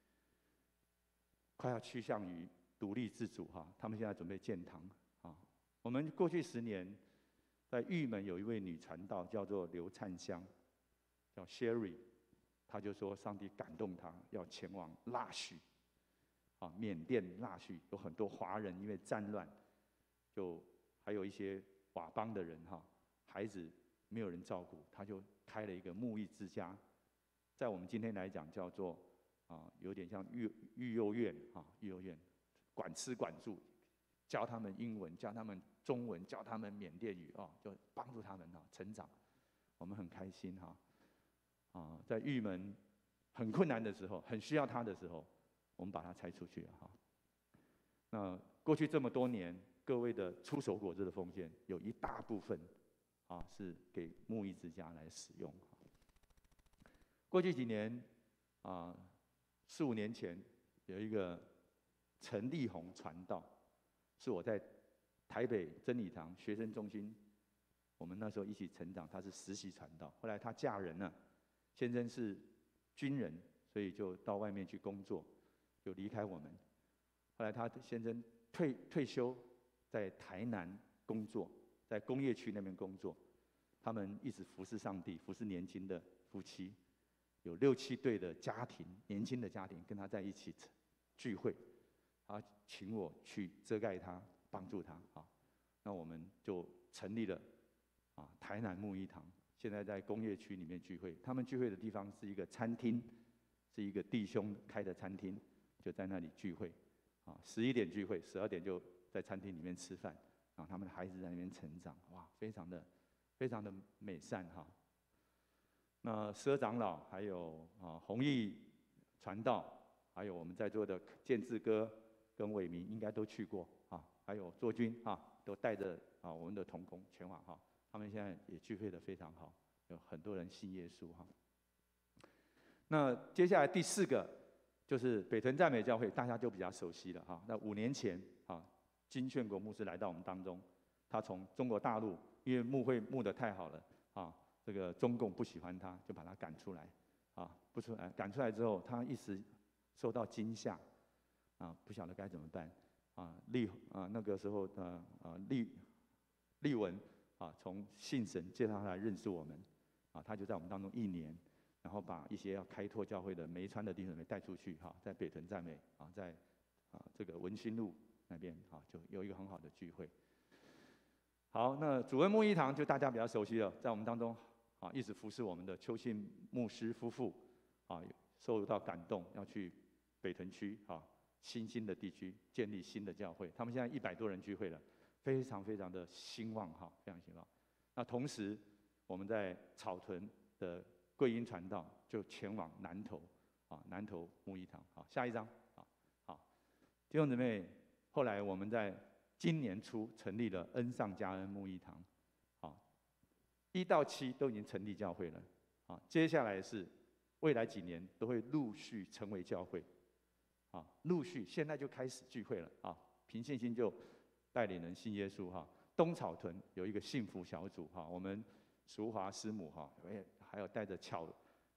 快要趋向于独立自主，哈，他们现在准备建堂，啊，我们过去十年。在玉门有一位女传道叫做刘灿香，叫 Sherry， 她就说上帝感动她要前往腊戌，啊，缅甸腊戌有很多华人因为战乱，就还有一些佤邦的人哈，孩子没有人照顾，他就开了一个牧育之家，在我们今天来讲叫做啊，有点像育育幼院啊，育幼院，管吃管住。教他们英文，教他们中文，教他们缅甸语啊，就帮助他们啊成长。我们很开心哈，啊，在玉门很困难的时候，很需要他的时候，我们把他拆出去了哈。那过去这么多年，各位的出手果子的奉献，有一大部分啊是给牧育之家来使用。过去几年啊，四五年前有一个陈立宏传道。是我在台北真理堂学生中心，我们那时候一起成长。他是实习传道，后来他嫁人了，先生是军人，所以就到外面去工作，就离开我们。后来他先生退退休，在台南工作，在工业区那边工作。他们一直服侍上帝，服侍年轻的夫妻，有六七对的家庭，年轻的家庭跟他在一起聚会。他请我去遮盖他，帮助他啊。那我们就成立了啊台南牧医堂，现在在工业区里面聚会。他们聚会的地方是一个餐厅，是一个弟兄开的餐厅，就在那里聚会。啊，十一点聚会，十二点就在餐厅里面吃饭。啊，他们的孩子在那边成长，哇，非常的非常的美善哈。那佘长老还有啊弘毅传道，还有我们在座的建志哥。跟伟民应该都去过啊，还有作军啊，都带着啊我们的同工前往哈。他们现在也聚会的非常好，有很多人信耶稣哈。那接下来第四个就是北屯赞美教会，大家就比较熟悉了哈。那五年前啊，金炫国牧师来到我们当中，他从中国大陆，因为牧会牧得太好了啊，这个中共不喜欢他，就把他赶出来啊，不出来赶出来之后，他一时受到惊吓。啊，不晓得该怎么办，啊，立啊那个时候的啊立立文啊，从信神介绍他来认识我们，啊，他就在我们当中一年，然后把一些要开拓教会的梅川的弟兄们带出去，哈，在北屯赞美啊，在啊这个文心路那边啊，就有一个很好的聚会。好，那主恩牧医堂就大家比较熟悉了，在我们当中啊，一直服侍我们的邱信牧师夫妇啊，受到感动，要去北屯区啊。新兴的地区建立新的教会，他们现在一百多人聚会了，非常非常的兴旺哈，非常兴旺。那同时，我们在草屯的桂英传道就前往南投啊，南投牧医堂。好，下一章啊，好，弟兄姊妹，后来我们在今年初成立了恩上加恩牧医堂，啊，一到七都已经成立教会了，啊，接下来是未来几年都会陆续成为教会。啊，陆续现在就开始聚会了啊！凭信心就带领人信耶稣哈。东草屯有一个幸福小组哈，我们淑华师母哈，也还有带着巧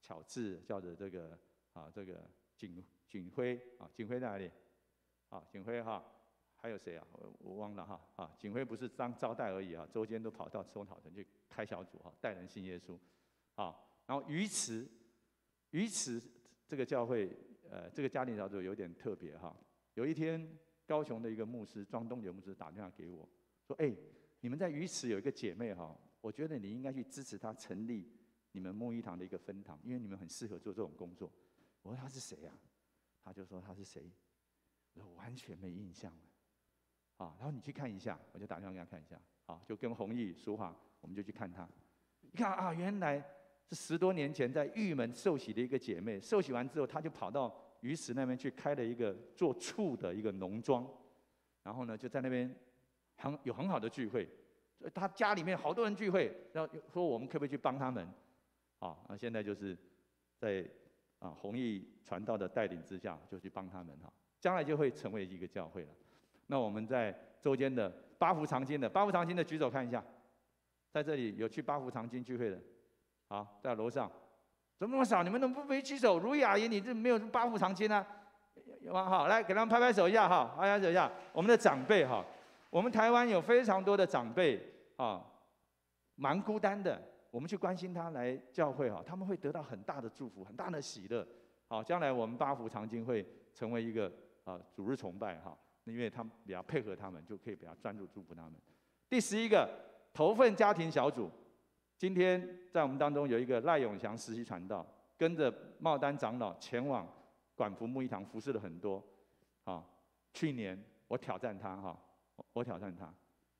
巧智，叫做这个啊这个景景辉啊，景辉在哪里？啊，景辉哈，还有谁啊？我我忘了哈啊，景辉不是当招待而已啊，周间都跑到松草城去开小组哈，带人信耶稣，啊，然后鱼池，鱼池这个教会呃这个家庭小组有点特别哈，有一天高雄的一个牧师庄东元牧师打电话给我，说哎、欸，你们在鱼池有一个姐妹哈，我觉得你应该去支持她成立你们牧一堂的一个分堂，因为你们很适合做这种工作。我说他是谁啊？他就说他是谁？我说完全没印象了。啊，然后你去看一下，我就打电话给他看一下。啊，就跟弘毅、淑华，我们就去看他。一看啊，原来是十多年前在玉门受洗的一个姐妹，受洗完之后，她就跑到鱼池那边去开了一个做醋的一个农庄，然后呢就在那边很有很好的聚会。所以他家里面好多人聚会，然后说我们可不可以去帮他们？啊，那现在就是在啊弘毅传道的带领之下，就去帮他们哈，将来就会成为一个教会了。那我们在周间的八福长青的，八福长青的举手看一下，在这里有去八福长青聚会的，好，在楼上，怎么那么少？你们怎么不没举手？如意阿姨，你这没有八福长青啊？有吗？好，来给他们拍拍手一下哈，拍拍手一下。我们的长辈哈，我们台湾有非常多的长辈啊，蛮孤单的。我们去关心他来教会哈，他们会得到很大的祝福，很大的喜乐。好，将来我们八福长青会成为一个啊主日崇拜哈，因为他们比较配合他们，就可以比较专注祝福他们。第十一个头份家庭小组，今天在我们当中有一个赖永祥实习传道，跟着茂丹长老前往管福牧一堂服侍了很多。啊，去年我挑战他哈，我挑战他。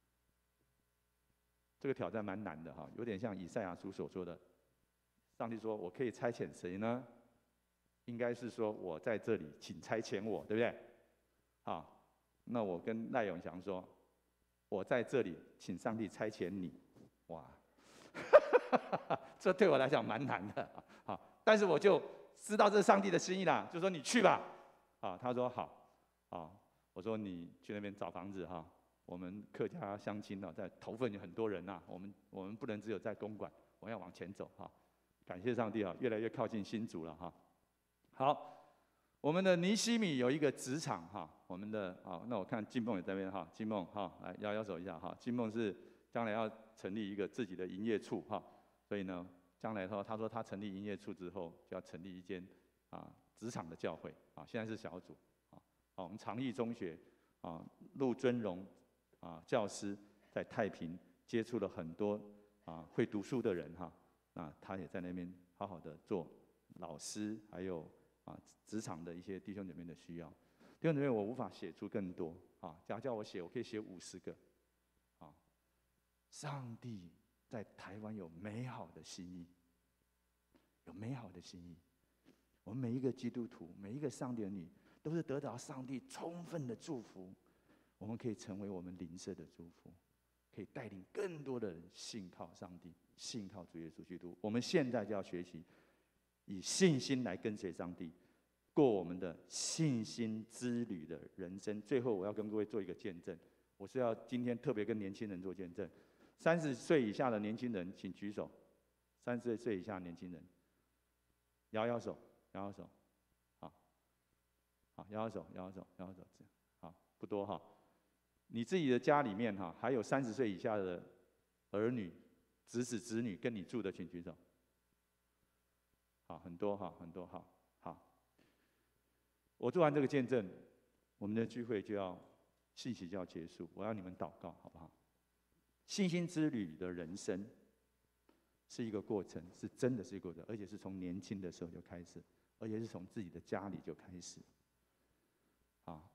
这个挑战蛮难的哈，有点像以赛亚书所说的，上帝说：“我可以差遣谁呢？”应该是说我在这里，请差遣我，对不对？好，那我跟赖永祥说：“我在这里，请上帝差遣你。”哇，这对我来讲蛮难的啊。但是我就知道这是上帝的心意啦，就说你去吧。啊，他说好，啊，我说你去那边找房子哈。我们客家乡亲呢，在头份有很多人呐，我们我们不能只有在公馆，我们要往前走哈。感谢上帝啊，越来越靠近新竹了哈。好，我们的尼西米有一个职场哈，我们的好，那我看金梦也在那边哈，金梦哈，来摇摇手一下哈。金梦是将来要成立一个自己的营业处哈，所以呢，将来说他说他成立营业处之后，就要成立一间啊职场的教会啊，现在是小组啊，好，我们长义中学啊，陆尊荣。啊，教师在太平接触了很多啊会读书的人哈，那他也在那边好好的做老师，还有啊职场的一些弟兄姐妹的需要。弟兄姐妹，我无法写出更多啊，假如叫我写，我可以写五十个。啊，上帝在台湾有美好的心意，有美好的心意。我们每一个基督徒，每一个上帝的女，都是得到上帝充分的祝福。我们可以成为我们邻舍的祝福，可以带领更多的人信靠上帝，信靠主耶稣基督。我们现在就要学习以信心来跟随上帝，过我们的信心之旅的人生。最后，我要跟各位做一个见证，我是要今天特别跟年轻人做见证。三十岁以下的年轻人，请举手。三十岁以下的年轻人，摇摇手，摇摇手，好，好，摇摇手，摇摇手，摇摇手，这样好，不多哈。你自己的家里面哈，还有三十岁以下的儿女、侄子、侄女跟你住的，请举手。好，很多哈，很多哈，好。我做完这个见证，我们的聚会就要信息就要结束，我要你们祷告，好不好？信心之旅的人生是一个过程，是真的是一个过程，而且是从年轻的时候就开始，而且是从自己的家里就开始。啊。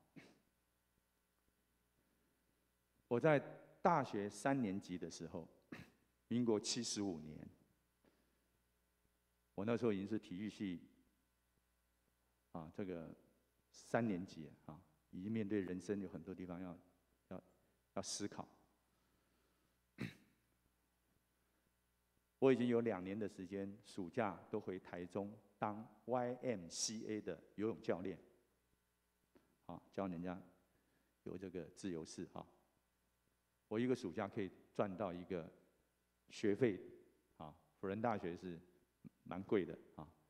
我在大学三年级的时候，民国七十五年，我那时候已经是体育系啊，这个三年级啊，已经面对人生有很多地方要要要思考。我已经有两年的时间，暑假都回台中当 Y M C A 的游泳教练，啊，教人家有这个自由式啊。我一个暑假可以赚到一个学费，啊，辅仁大学是蛮贵的啊，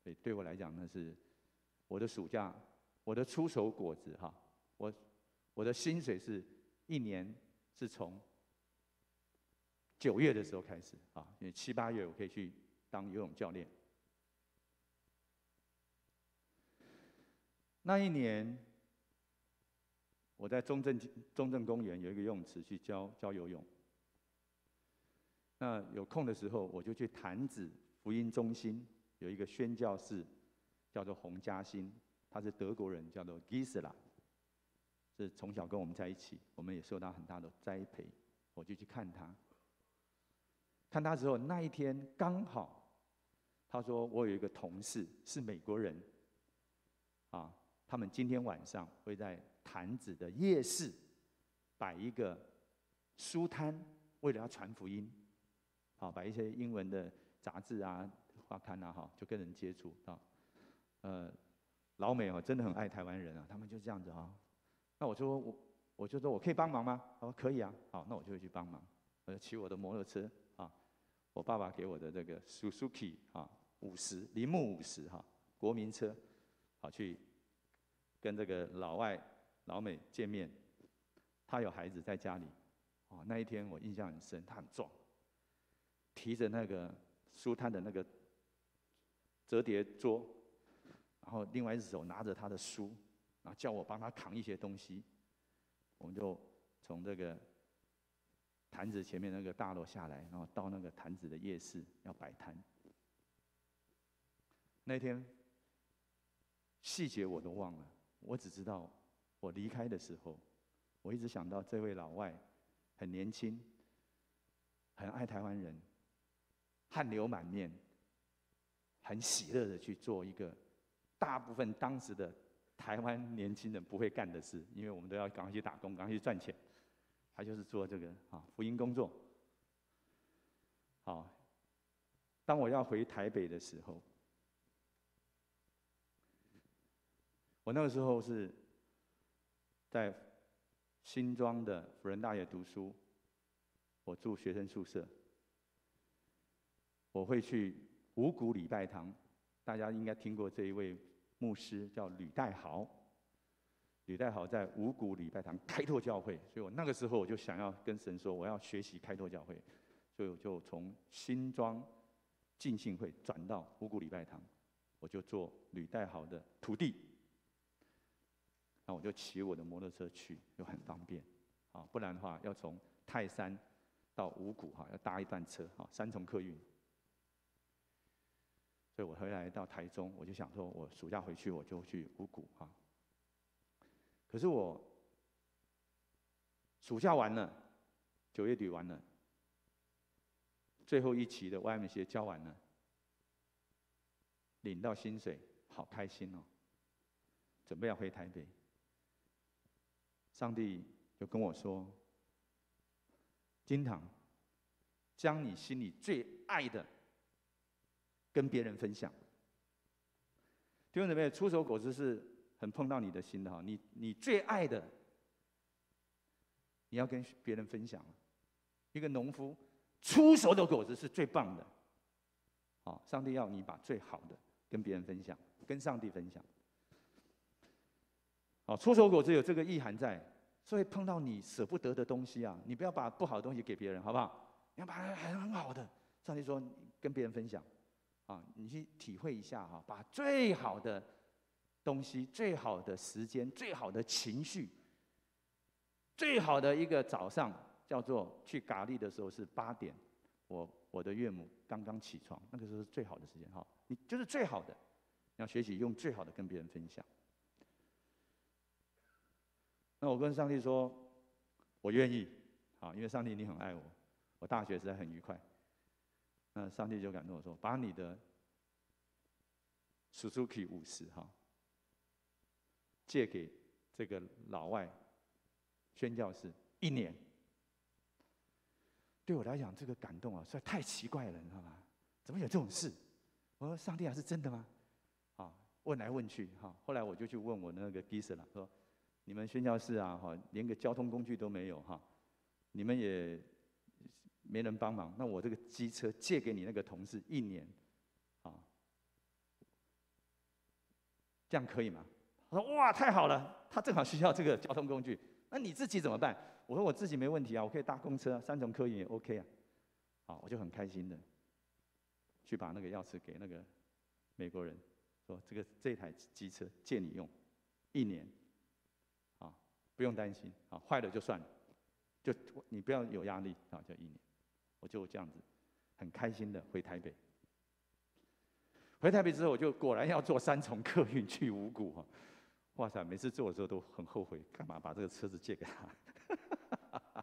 所以对我来讲，那是我的暑假，我的出手果子哈。我我的薪水是一年是从九月的时候开始啊，因为七八月我可以去当游泳教练。那一年，我在中正中正公园有一个游泳池去教教游泳。那有空的时候，我就去潭子福音中心有一个宣教士，叫做洪嘉欣，他是德国人，叫做 Gisela， 是从小跟我们在一起，我们也受到很大的栽培，我就去看他。看他之后，那一天刚好，他说我有一个同事是美国人，啊，他们今天晚上会在潭子的夜市摆一个书摊，为了要传福音，啊，摆一些英文的杂志啊、画刊啊，哈，就跟人接触啊。呃，老美哦，真的很爱台湾人啊，他们就这样子啊。那我说我，我就说我可以帮忙吗？他说可以啊，好，那我就会去帮忙，我就骑我的摩托车啊，我爸爸给我的这个 Suzuki 啊五十铃木五十哈国民车，好去跟这个老外老美见面。他有孩子在家里，哦，那一天我印象很深，他很壮，提着那个书摊的那个折叠桌，然后另外一只手拿着他的书，然后叫我帮他扛一些东西。我们就从这个潭子前面那个大楼下来，然后到那个潭子的夜市要摆摊。那天细节我都忘了，我只知道我离开的时候，我一直想到这位老外很年轻，很爱台湾人，汗流满面，很喜乐的去做一个大部分当时的台湾年轻人不会干的事，因为我们都要赶快去打工，赶快去赚钱。他就是做这个啊福音工作。好，当我要回台北的时候，我那个时候是在新庄的辅仁大学读书，我住学生宿舍。我会去五股礼拜堂，大家应该听过这一位牧师叫吕代豪。吕代豪在五股礼拜堂开拓教会，所以我那个时候我就想要跟神说，我要学习开拓教会，所以我就从新庄浸信会转到五股礼拜堂，我就做吕代豪的徒弟。那我就骑我的摩托车去，又很方便，啊，不然的话要从泰山到五股哈，要搭一段车，哈，三重客运。所以我回来到台中，我就想说，我暑假回去我就去五股哈。可是我暑假完了，九月底完了，最后一期的 Y M C A 交完了，领到薪水，好开心哦，准备要回台北。上帝就跟我说：“金堂，将你心里最爱的跟别人分享。”弟兄姊妹，出手果子是很碰到你的心的哈，你你最爱的，你要跟别人分享。一个农夫出手的果子是最棒的，好，上帝要你把最好的跟别人分享，跟上帝分享。好，出手果子有这个意涵在，所以碰到你舍不得的东西啊，你不要把不好的东西给别人，好不好？你要把很很好的，上帝说跟别人分享，啊，你去体会一下哈，把最好的东西、最好的时间、最好的情绪、最好的一个早上，叫做去咖喱的时候是八点，我我的岳母刚刚起床，那个时候是最好的时间哈，你就是最好的，要学习用最好的跟别人分享。那我跟上帝说，我愿意，好，因为上帝你很爱我，我大学实在很愉快。那上帝就感动我说，把你的 Suzuki 五十哈借给这个老外宣教士一年。对我来讲，这个感动啊，实在太奇怪了，你知道吗？怎么有这种事？我说上帝啊，是真的吗？啊，问来问去哈，后来我就去问我那个 Gisela 说。你们宣教士啊，哈，连个交通工具都没有哈，你们也没人帮忙，那我这个机车借给你那个同事一年，啊， 这样可以吗？他说哇，太好了，他正好需要这个交通工具。那你自己怎么办？我说我自己没问题啊，我可以搭公车啊，三重客运也 OK 啊。好，我就很开心的去把那个钥匙给那个美国人，说这个这台机车借你用，一年，啊，不用担心，啊，坏了就算了，就你不要有压力，啊，就一年，我就这样子很开心的回台北。回台北之后，我就果然要坐三重客运去五股哈。哇塞，每次坐的时候都很后悔，干嘛把这个车子借给他？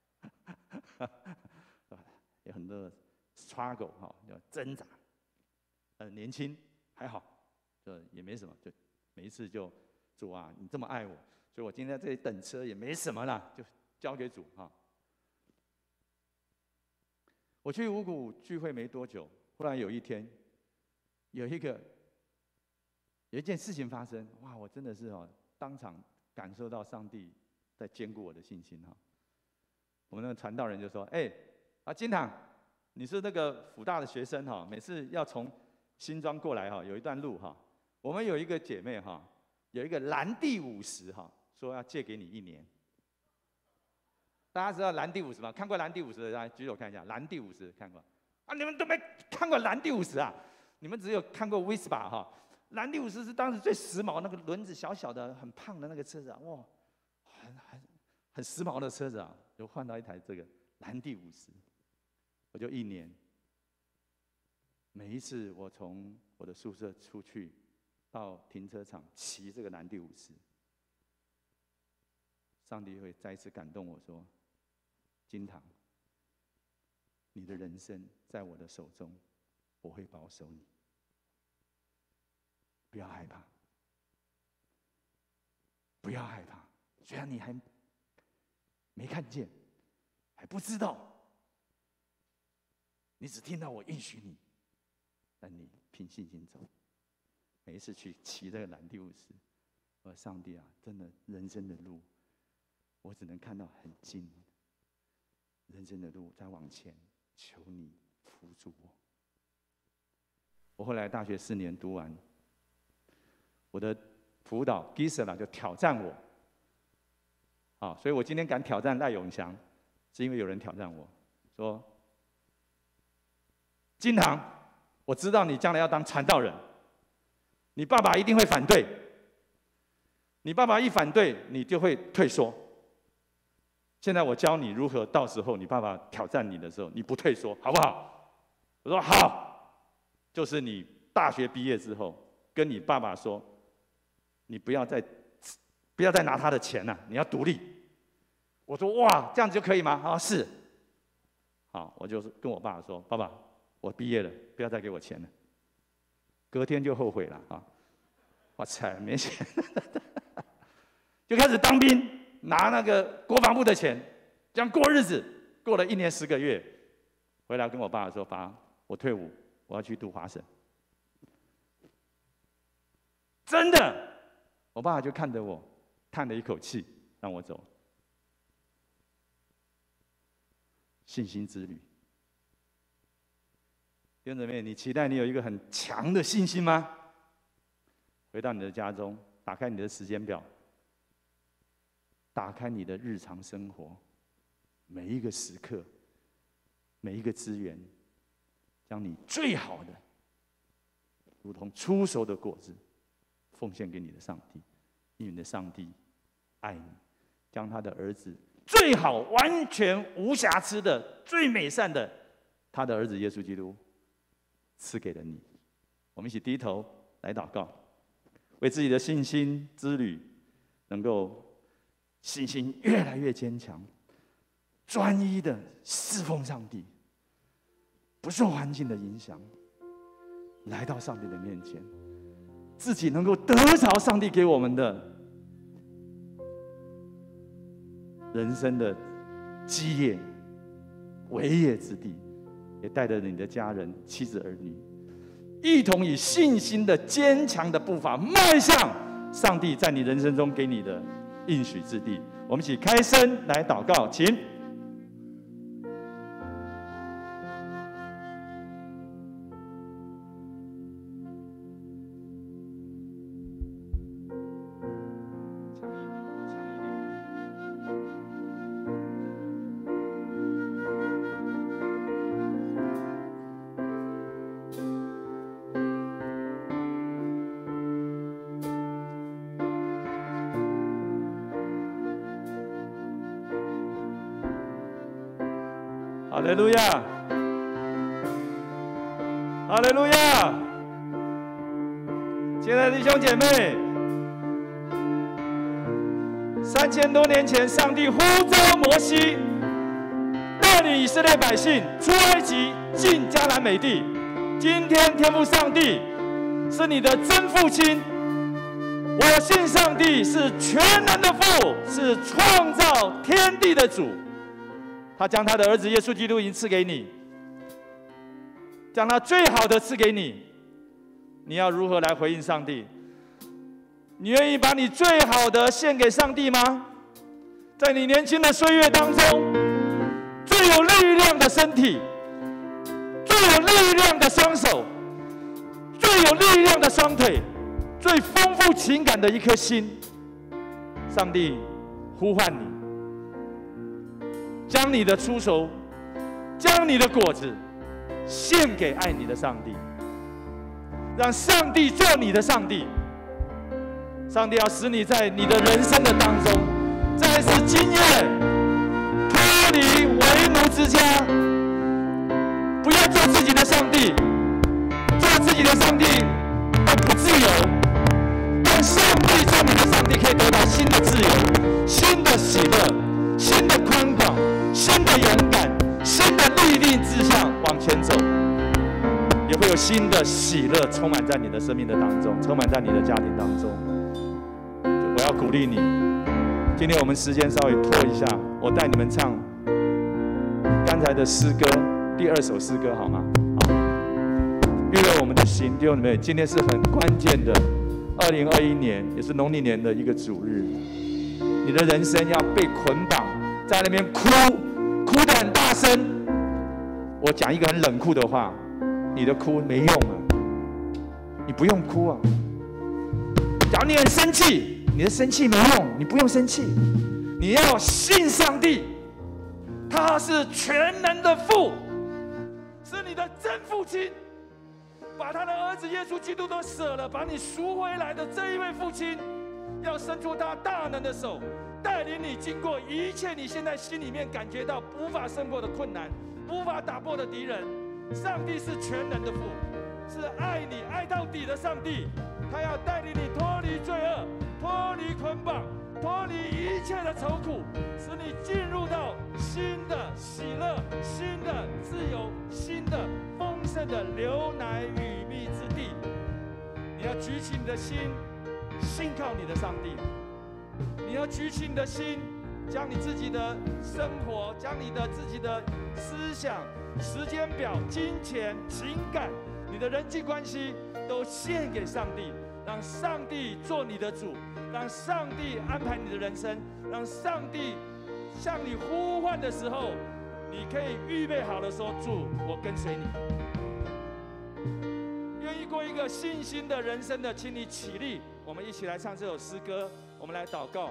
有很多 struggle 哈，要挣扎。呃，年轻还好，就也没什么，就每一次就主啊，你这么爱我，所以我今天在这里等车也没什么啦，就交给主哈。我去五股聚会没多久，忽然有一天。有一个有一件事情发生，哇！我真的是哦，当场感受到上帝在坚固我的信心哈。我们那个传道人就说：“哎，啊金堂，你是那个辅大的学生哈，每次要从新庄过来哈，有一段路哈。我们有一个姐妹哈，有一个蓝地五十哈，说要借给你一年。大家知道蓝地五十吗？看过蓝地五十的，大家举手看一下。蓝地五十看过啊？你们都没看过蓝地五十啊？你们只有看过 Vespa 哈，蓝地五十是当时最时髦那个轮子小小的、很胖的那个车子啊，哇，很很很时髦的车子啊，就换到一台这个蓝地五十，我就一年，每一次我从我的宿舍出去到停车场骑这个蓝地五十，上帝会再一次感动我说：“金堂，你的人生在我的手中，我会保守你。”不要害怕，不要害怕。虽然你还没看见，还不知道，你只听到我应许你，但你凭信心走。每一次去骑这个蓝地五十，我说上帝啊，真的人生的路，我只能看到很近。人生的路再往前，求你扶助我。我后来大学四年读完。我的辅导 Gisela 就挑战我，啊，所以我今天敢挑战赖永祥，是因为有人挑战我，说：“金堂，我知道你将来要当传道人，你爸爸一定会反对，你爸爸一反对，你就会退缩。现在我教你如何，到时候你爸爸挑战你的时候，你不退缩，好不好？”我说：“好。”就是你大学毕业之后，跟你爸爸说。你不要再不要再拿他的钱了，你要独立。我说哇，这样子就可以吗？啊，是。好，我就是跟我爸爸说，爸爸，我毕业了，不要再给我钱了。隔天就后悔了啊！哇塞，没钱，就开始当兵，拿那个国防部的钱，这样过日子，过了一年十个月，回来跟我爸爸说，爸，我退伍，我要去读华神。真的。我爸爸就看着我，叹了一口气，让我走。信心之旅，弟兄姊妹，你期待你有一个很强的信心吗？回到你的家中，打开你的时间表，打开你的日常生活，每一个时刻，每一个资源，将你最好的，如同出熟的果子。奉献给你的上帝，因为你的上帝爱你，将他的儿子最好、完全无瑕疵的、最美善的，他的儿子耶稣基督赐给了你。我们一起低头来祷告，为自己的信心之旅能够信心越来越坚强，专一的侍奉上帝，不受环境的影响，来到上帝的面前。自己能够得着上帝给我们的人生的基业、为业之地，也带着你的家人、妻子、儿女，一同以信心的坚强的步伐迈向上帝在你人生中给你的应许之地。我们一起开声来祷告，请。 利路亚，哈利路亚！亲爱的弟兄姐妹，三千多年前，上帝呼召摩西，带领以色列百姓出埃及，进迦南美地。今天，天父上帝是你的真父亲。我信上帝是全能的父，是创造天地的主。他将他的儿子耶稣基督已经赐给你，将他最好的赐给你。你要如何来回应上帝？你愿意把你最好的献给上帝吗？在你年轻的岁月当中，最有力量的身体，最有力量的双手，最有力量的双腿，最丰富情感的一颗心，上帝呼唤你，将你的出手，将你的果子献给爱你的上帝，让上帝做你的上帝。上帝要使你在你的人生的当中，再次经验脱离为奴之家，不要做自己的上帝，做自己的上帝但不自由。让上帝做你的上帝，可以得到新的自由、新的喜乐、新的宽广、新的勇敢、新的立定志向往前走，也会有新的喜乐充满在你的生命的当中，充满在你的家庭当中。我要鼓励你，今天我们时间稍微拖一下，我带你们唱刚才的诗歌，第二首诗歌好吗？好，预备我们的心，弟兄姊妹，今天是很关键的二零二一年，也是农历年的一个主日。你的人生要被捆绑，在那边哭，哭得很大声。我讲一个很冷酷的话，你的哭没用啊，你不用哭啊。假如你很生气，你的生气没用，你不用生气。你要信上帝，他是全能的父，是你的真父亲。把他的儿子耶稣基督都舍了，把你赎回来的这一位父亲，要伸出他大能的手，带领你经过一切你现在心里面感觉到无法胜过的困难，无法打破的敌人。上帝是全能的父，是爱你爱到底的上帝。他要带领你脱离罪恶，脱离捆绑，脱离一切的愁苦，使你进入到新的喜乐、新的自由、新的丰盛的流奶与蜜之地。你要举起你的心，信靠你的上帝。你要举起你的心，将你自己的生活，将你的自己的思想、时间表、金钱、情感、你的人际关系都献给上帝，让上帝做你的主，让上帝安排你的人生，让上帝向你呼唤的时候，你可以预备好的说：主，我跟随你。愿意过一个信心的人生的，请你起立，我们一起来唱这首诗歌，我们来祷告。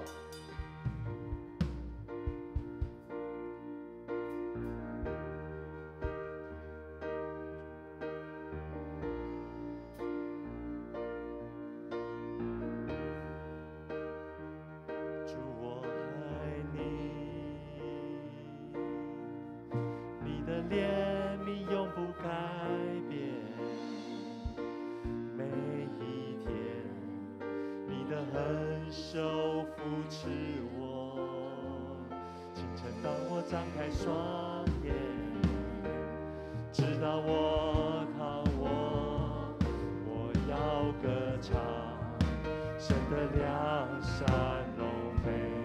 张开双眼，直到我逃我，我要歌唱，神的良善荣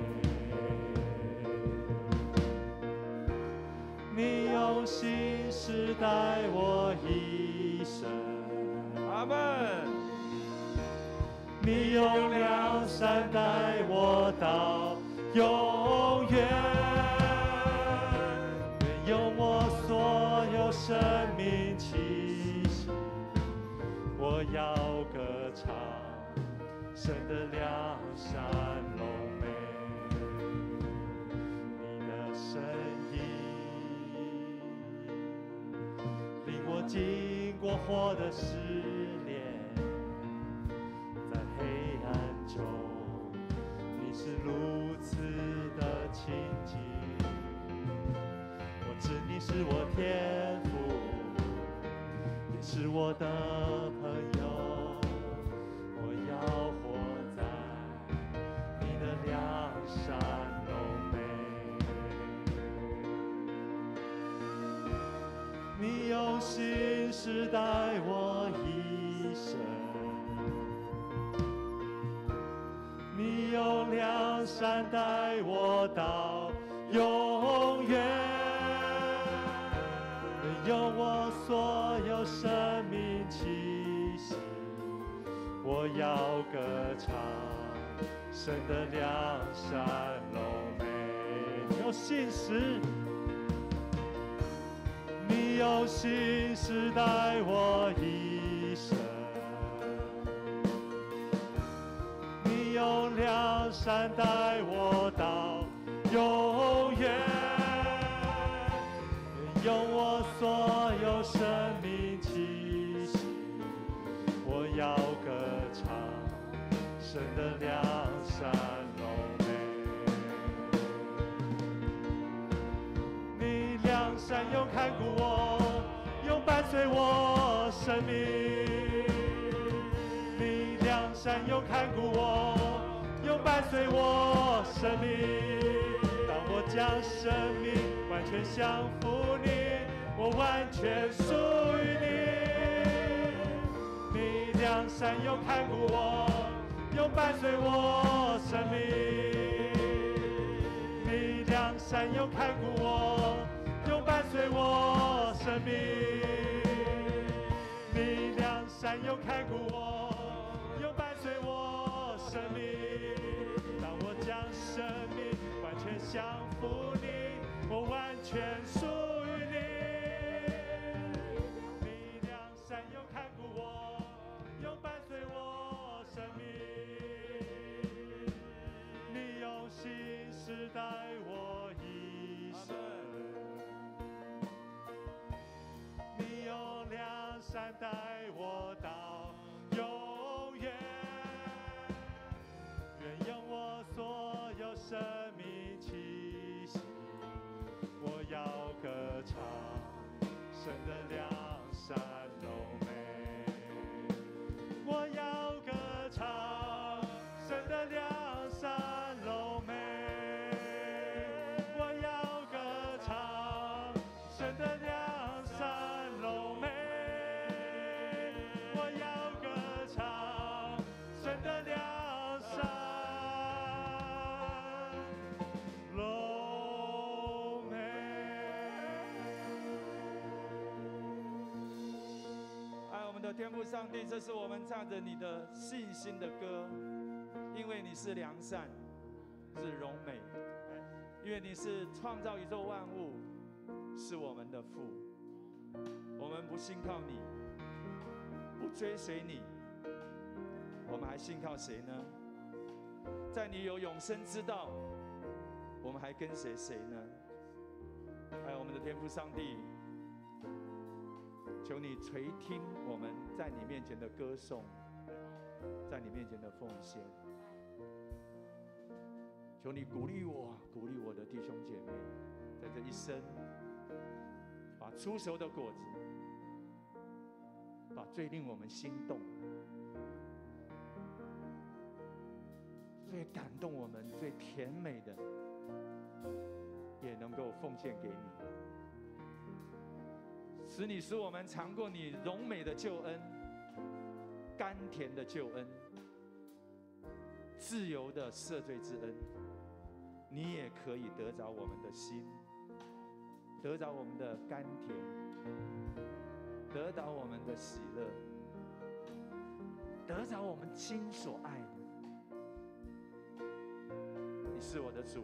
美。你用心事待我一生， 阿们。 你用良善待我到永远。用我所有生命气息，我要歌唱神的良善荣美。你的声音令我经过火的试炼，在黑暗中你是如此的亲近。知你是我天父，也是我的朋友。我要活在你的良善柔美，你用心事待我一生，你用良善待我到永远。用我所有生命气息，我要歌唱神的良善柔美。你有信实，你有信实待我一生，你用良善待我到永远。用我所有生命气息，我要歌唱神的良善柔美。你良善又看顾我，又伴随我生命。你良善又看顾我，又伴随我生命。当我将生命完全降服你，我完全属于你。你良善又看顾我，又伴随我生命。你良善又看顾我，又伴随我生命。你良善又看顾我，又伴随我生命。当我将生命完全降服你，我完全属于你。你良善又看顾我，又伴随我生命。你用心事待我一生，你用良善待我到永远。愿用我所有生命气息，我要歌唱神的良善柔美。我要歌唱神的良善柔美。我要歌唱神的良善柔美。我要歌唱神的良善柔美。 爱我们的天父上帝，这是我们唱着你的信心的歌，因为你是良善，是柔美，因为你是创造宇宙万物，是我们的父。我们不信靠你，不追随你，我们还信靠谁呢？在你有永生之道，我们还跟随谁呢？爱我们的天父上帝，求你垂听我们在你面前的歌颂，在你面前的奉献。求你鼓励我，鼓励我的弟兄姐妹，在这一生把出熟的果子，把最令我们心动、最感动我们、最甜美的，也能够奉献给你，使你使我们尝过你荣美的救恩、甘甜的救恩、自由的赦罪之恩。你也可以得着我们的心，得着我们的甘甜，得着我们的喜乐，得着我们心所爱的。你是我的主，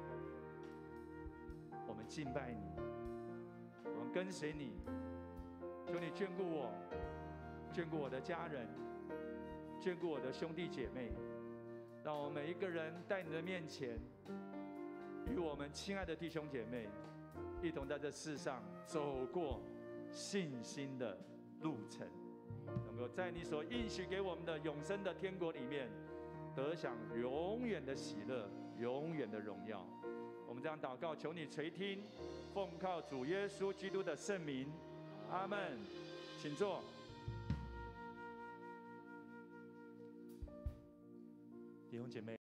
我们敬拜你，我们跟随你。求你眷顾我，眷顾我的家人，眷顾我的兄弟姐妹，让我们每一个人在你的面前，与我们亲爱的弟兄姐妹一同在这世上走过信心的路程，能够在你所应许给我们的永生的天国里面，得享永远的喜乐、永远的荣耀。 我们这样祷告，求你垂听，奉靠主耶稣基督的圣名，阿门。请坐。 弟兄姐妹。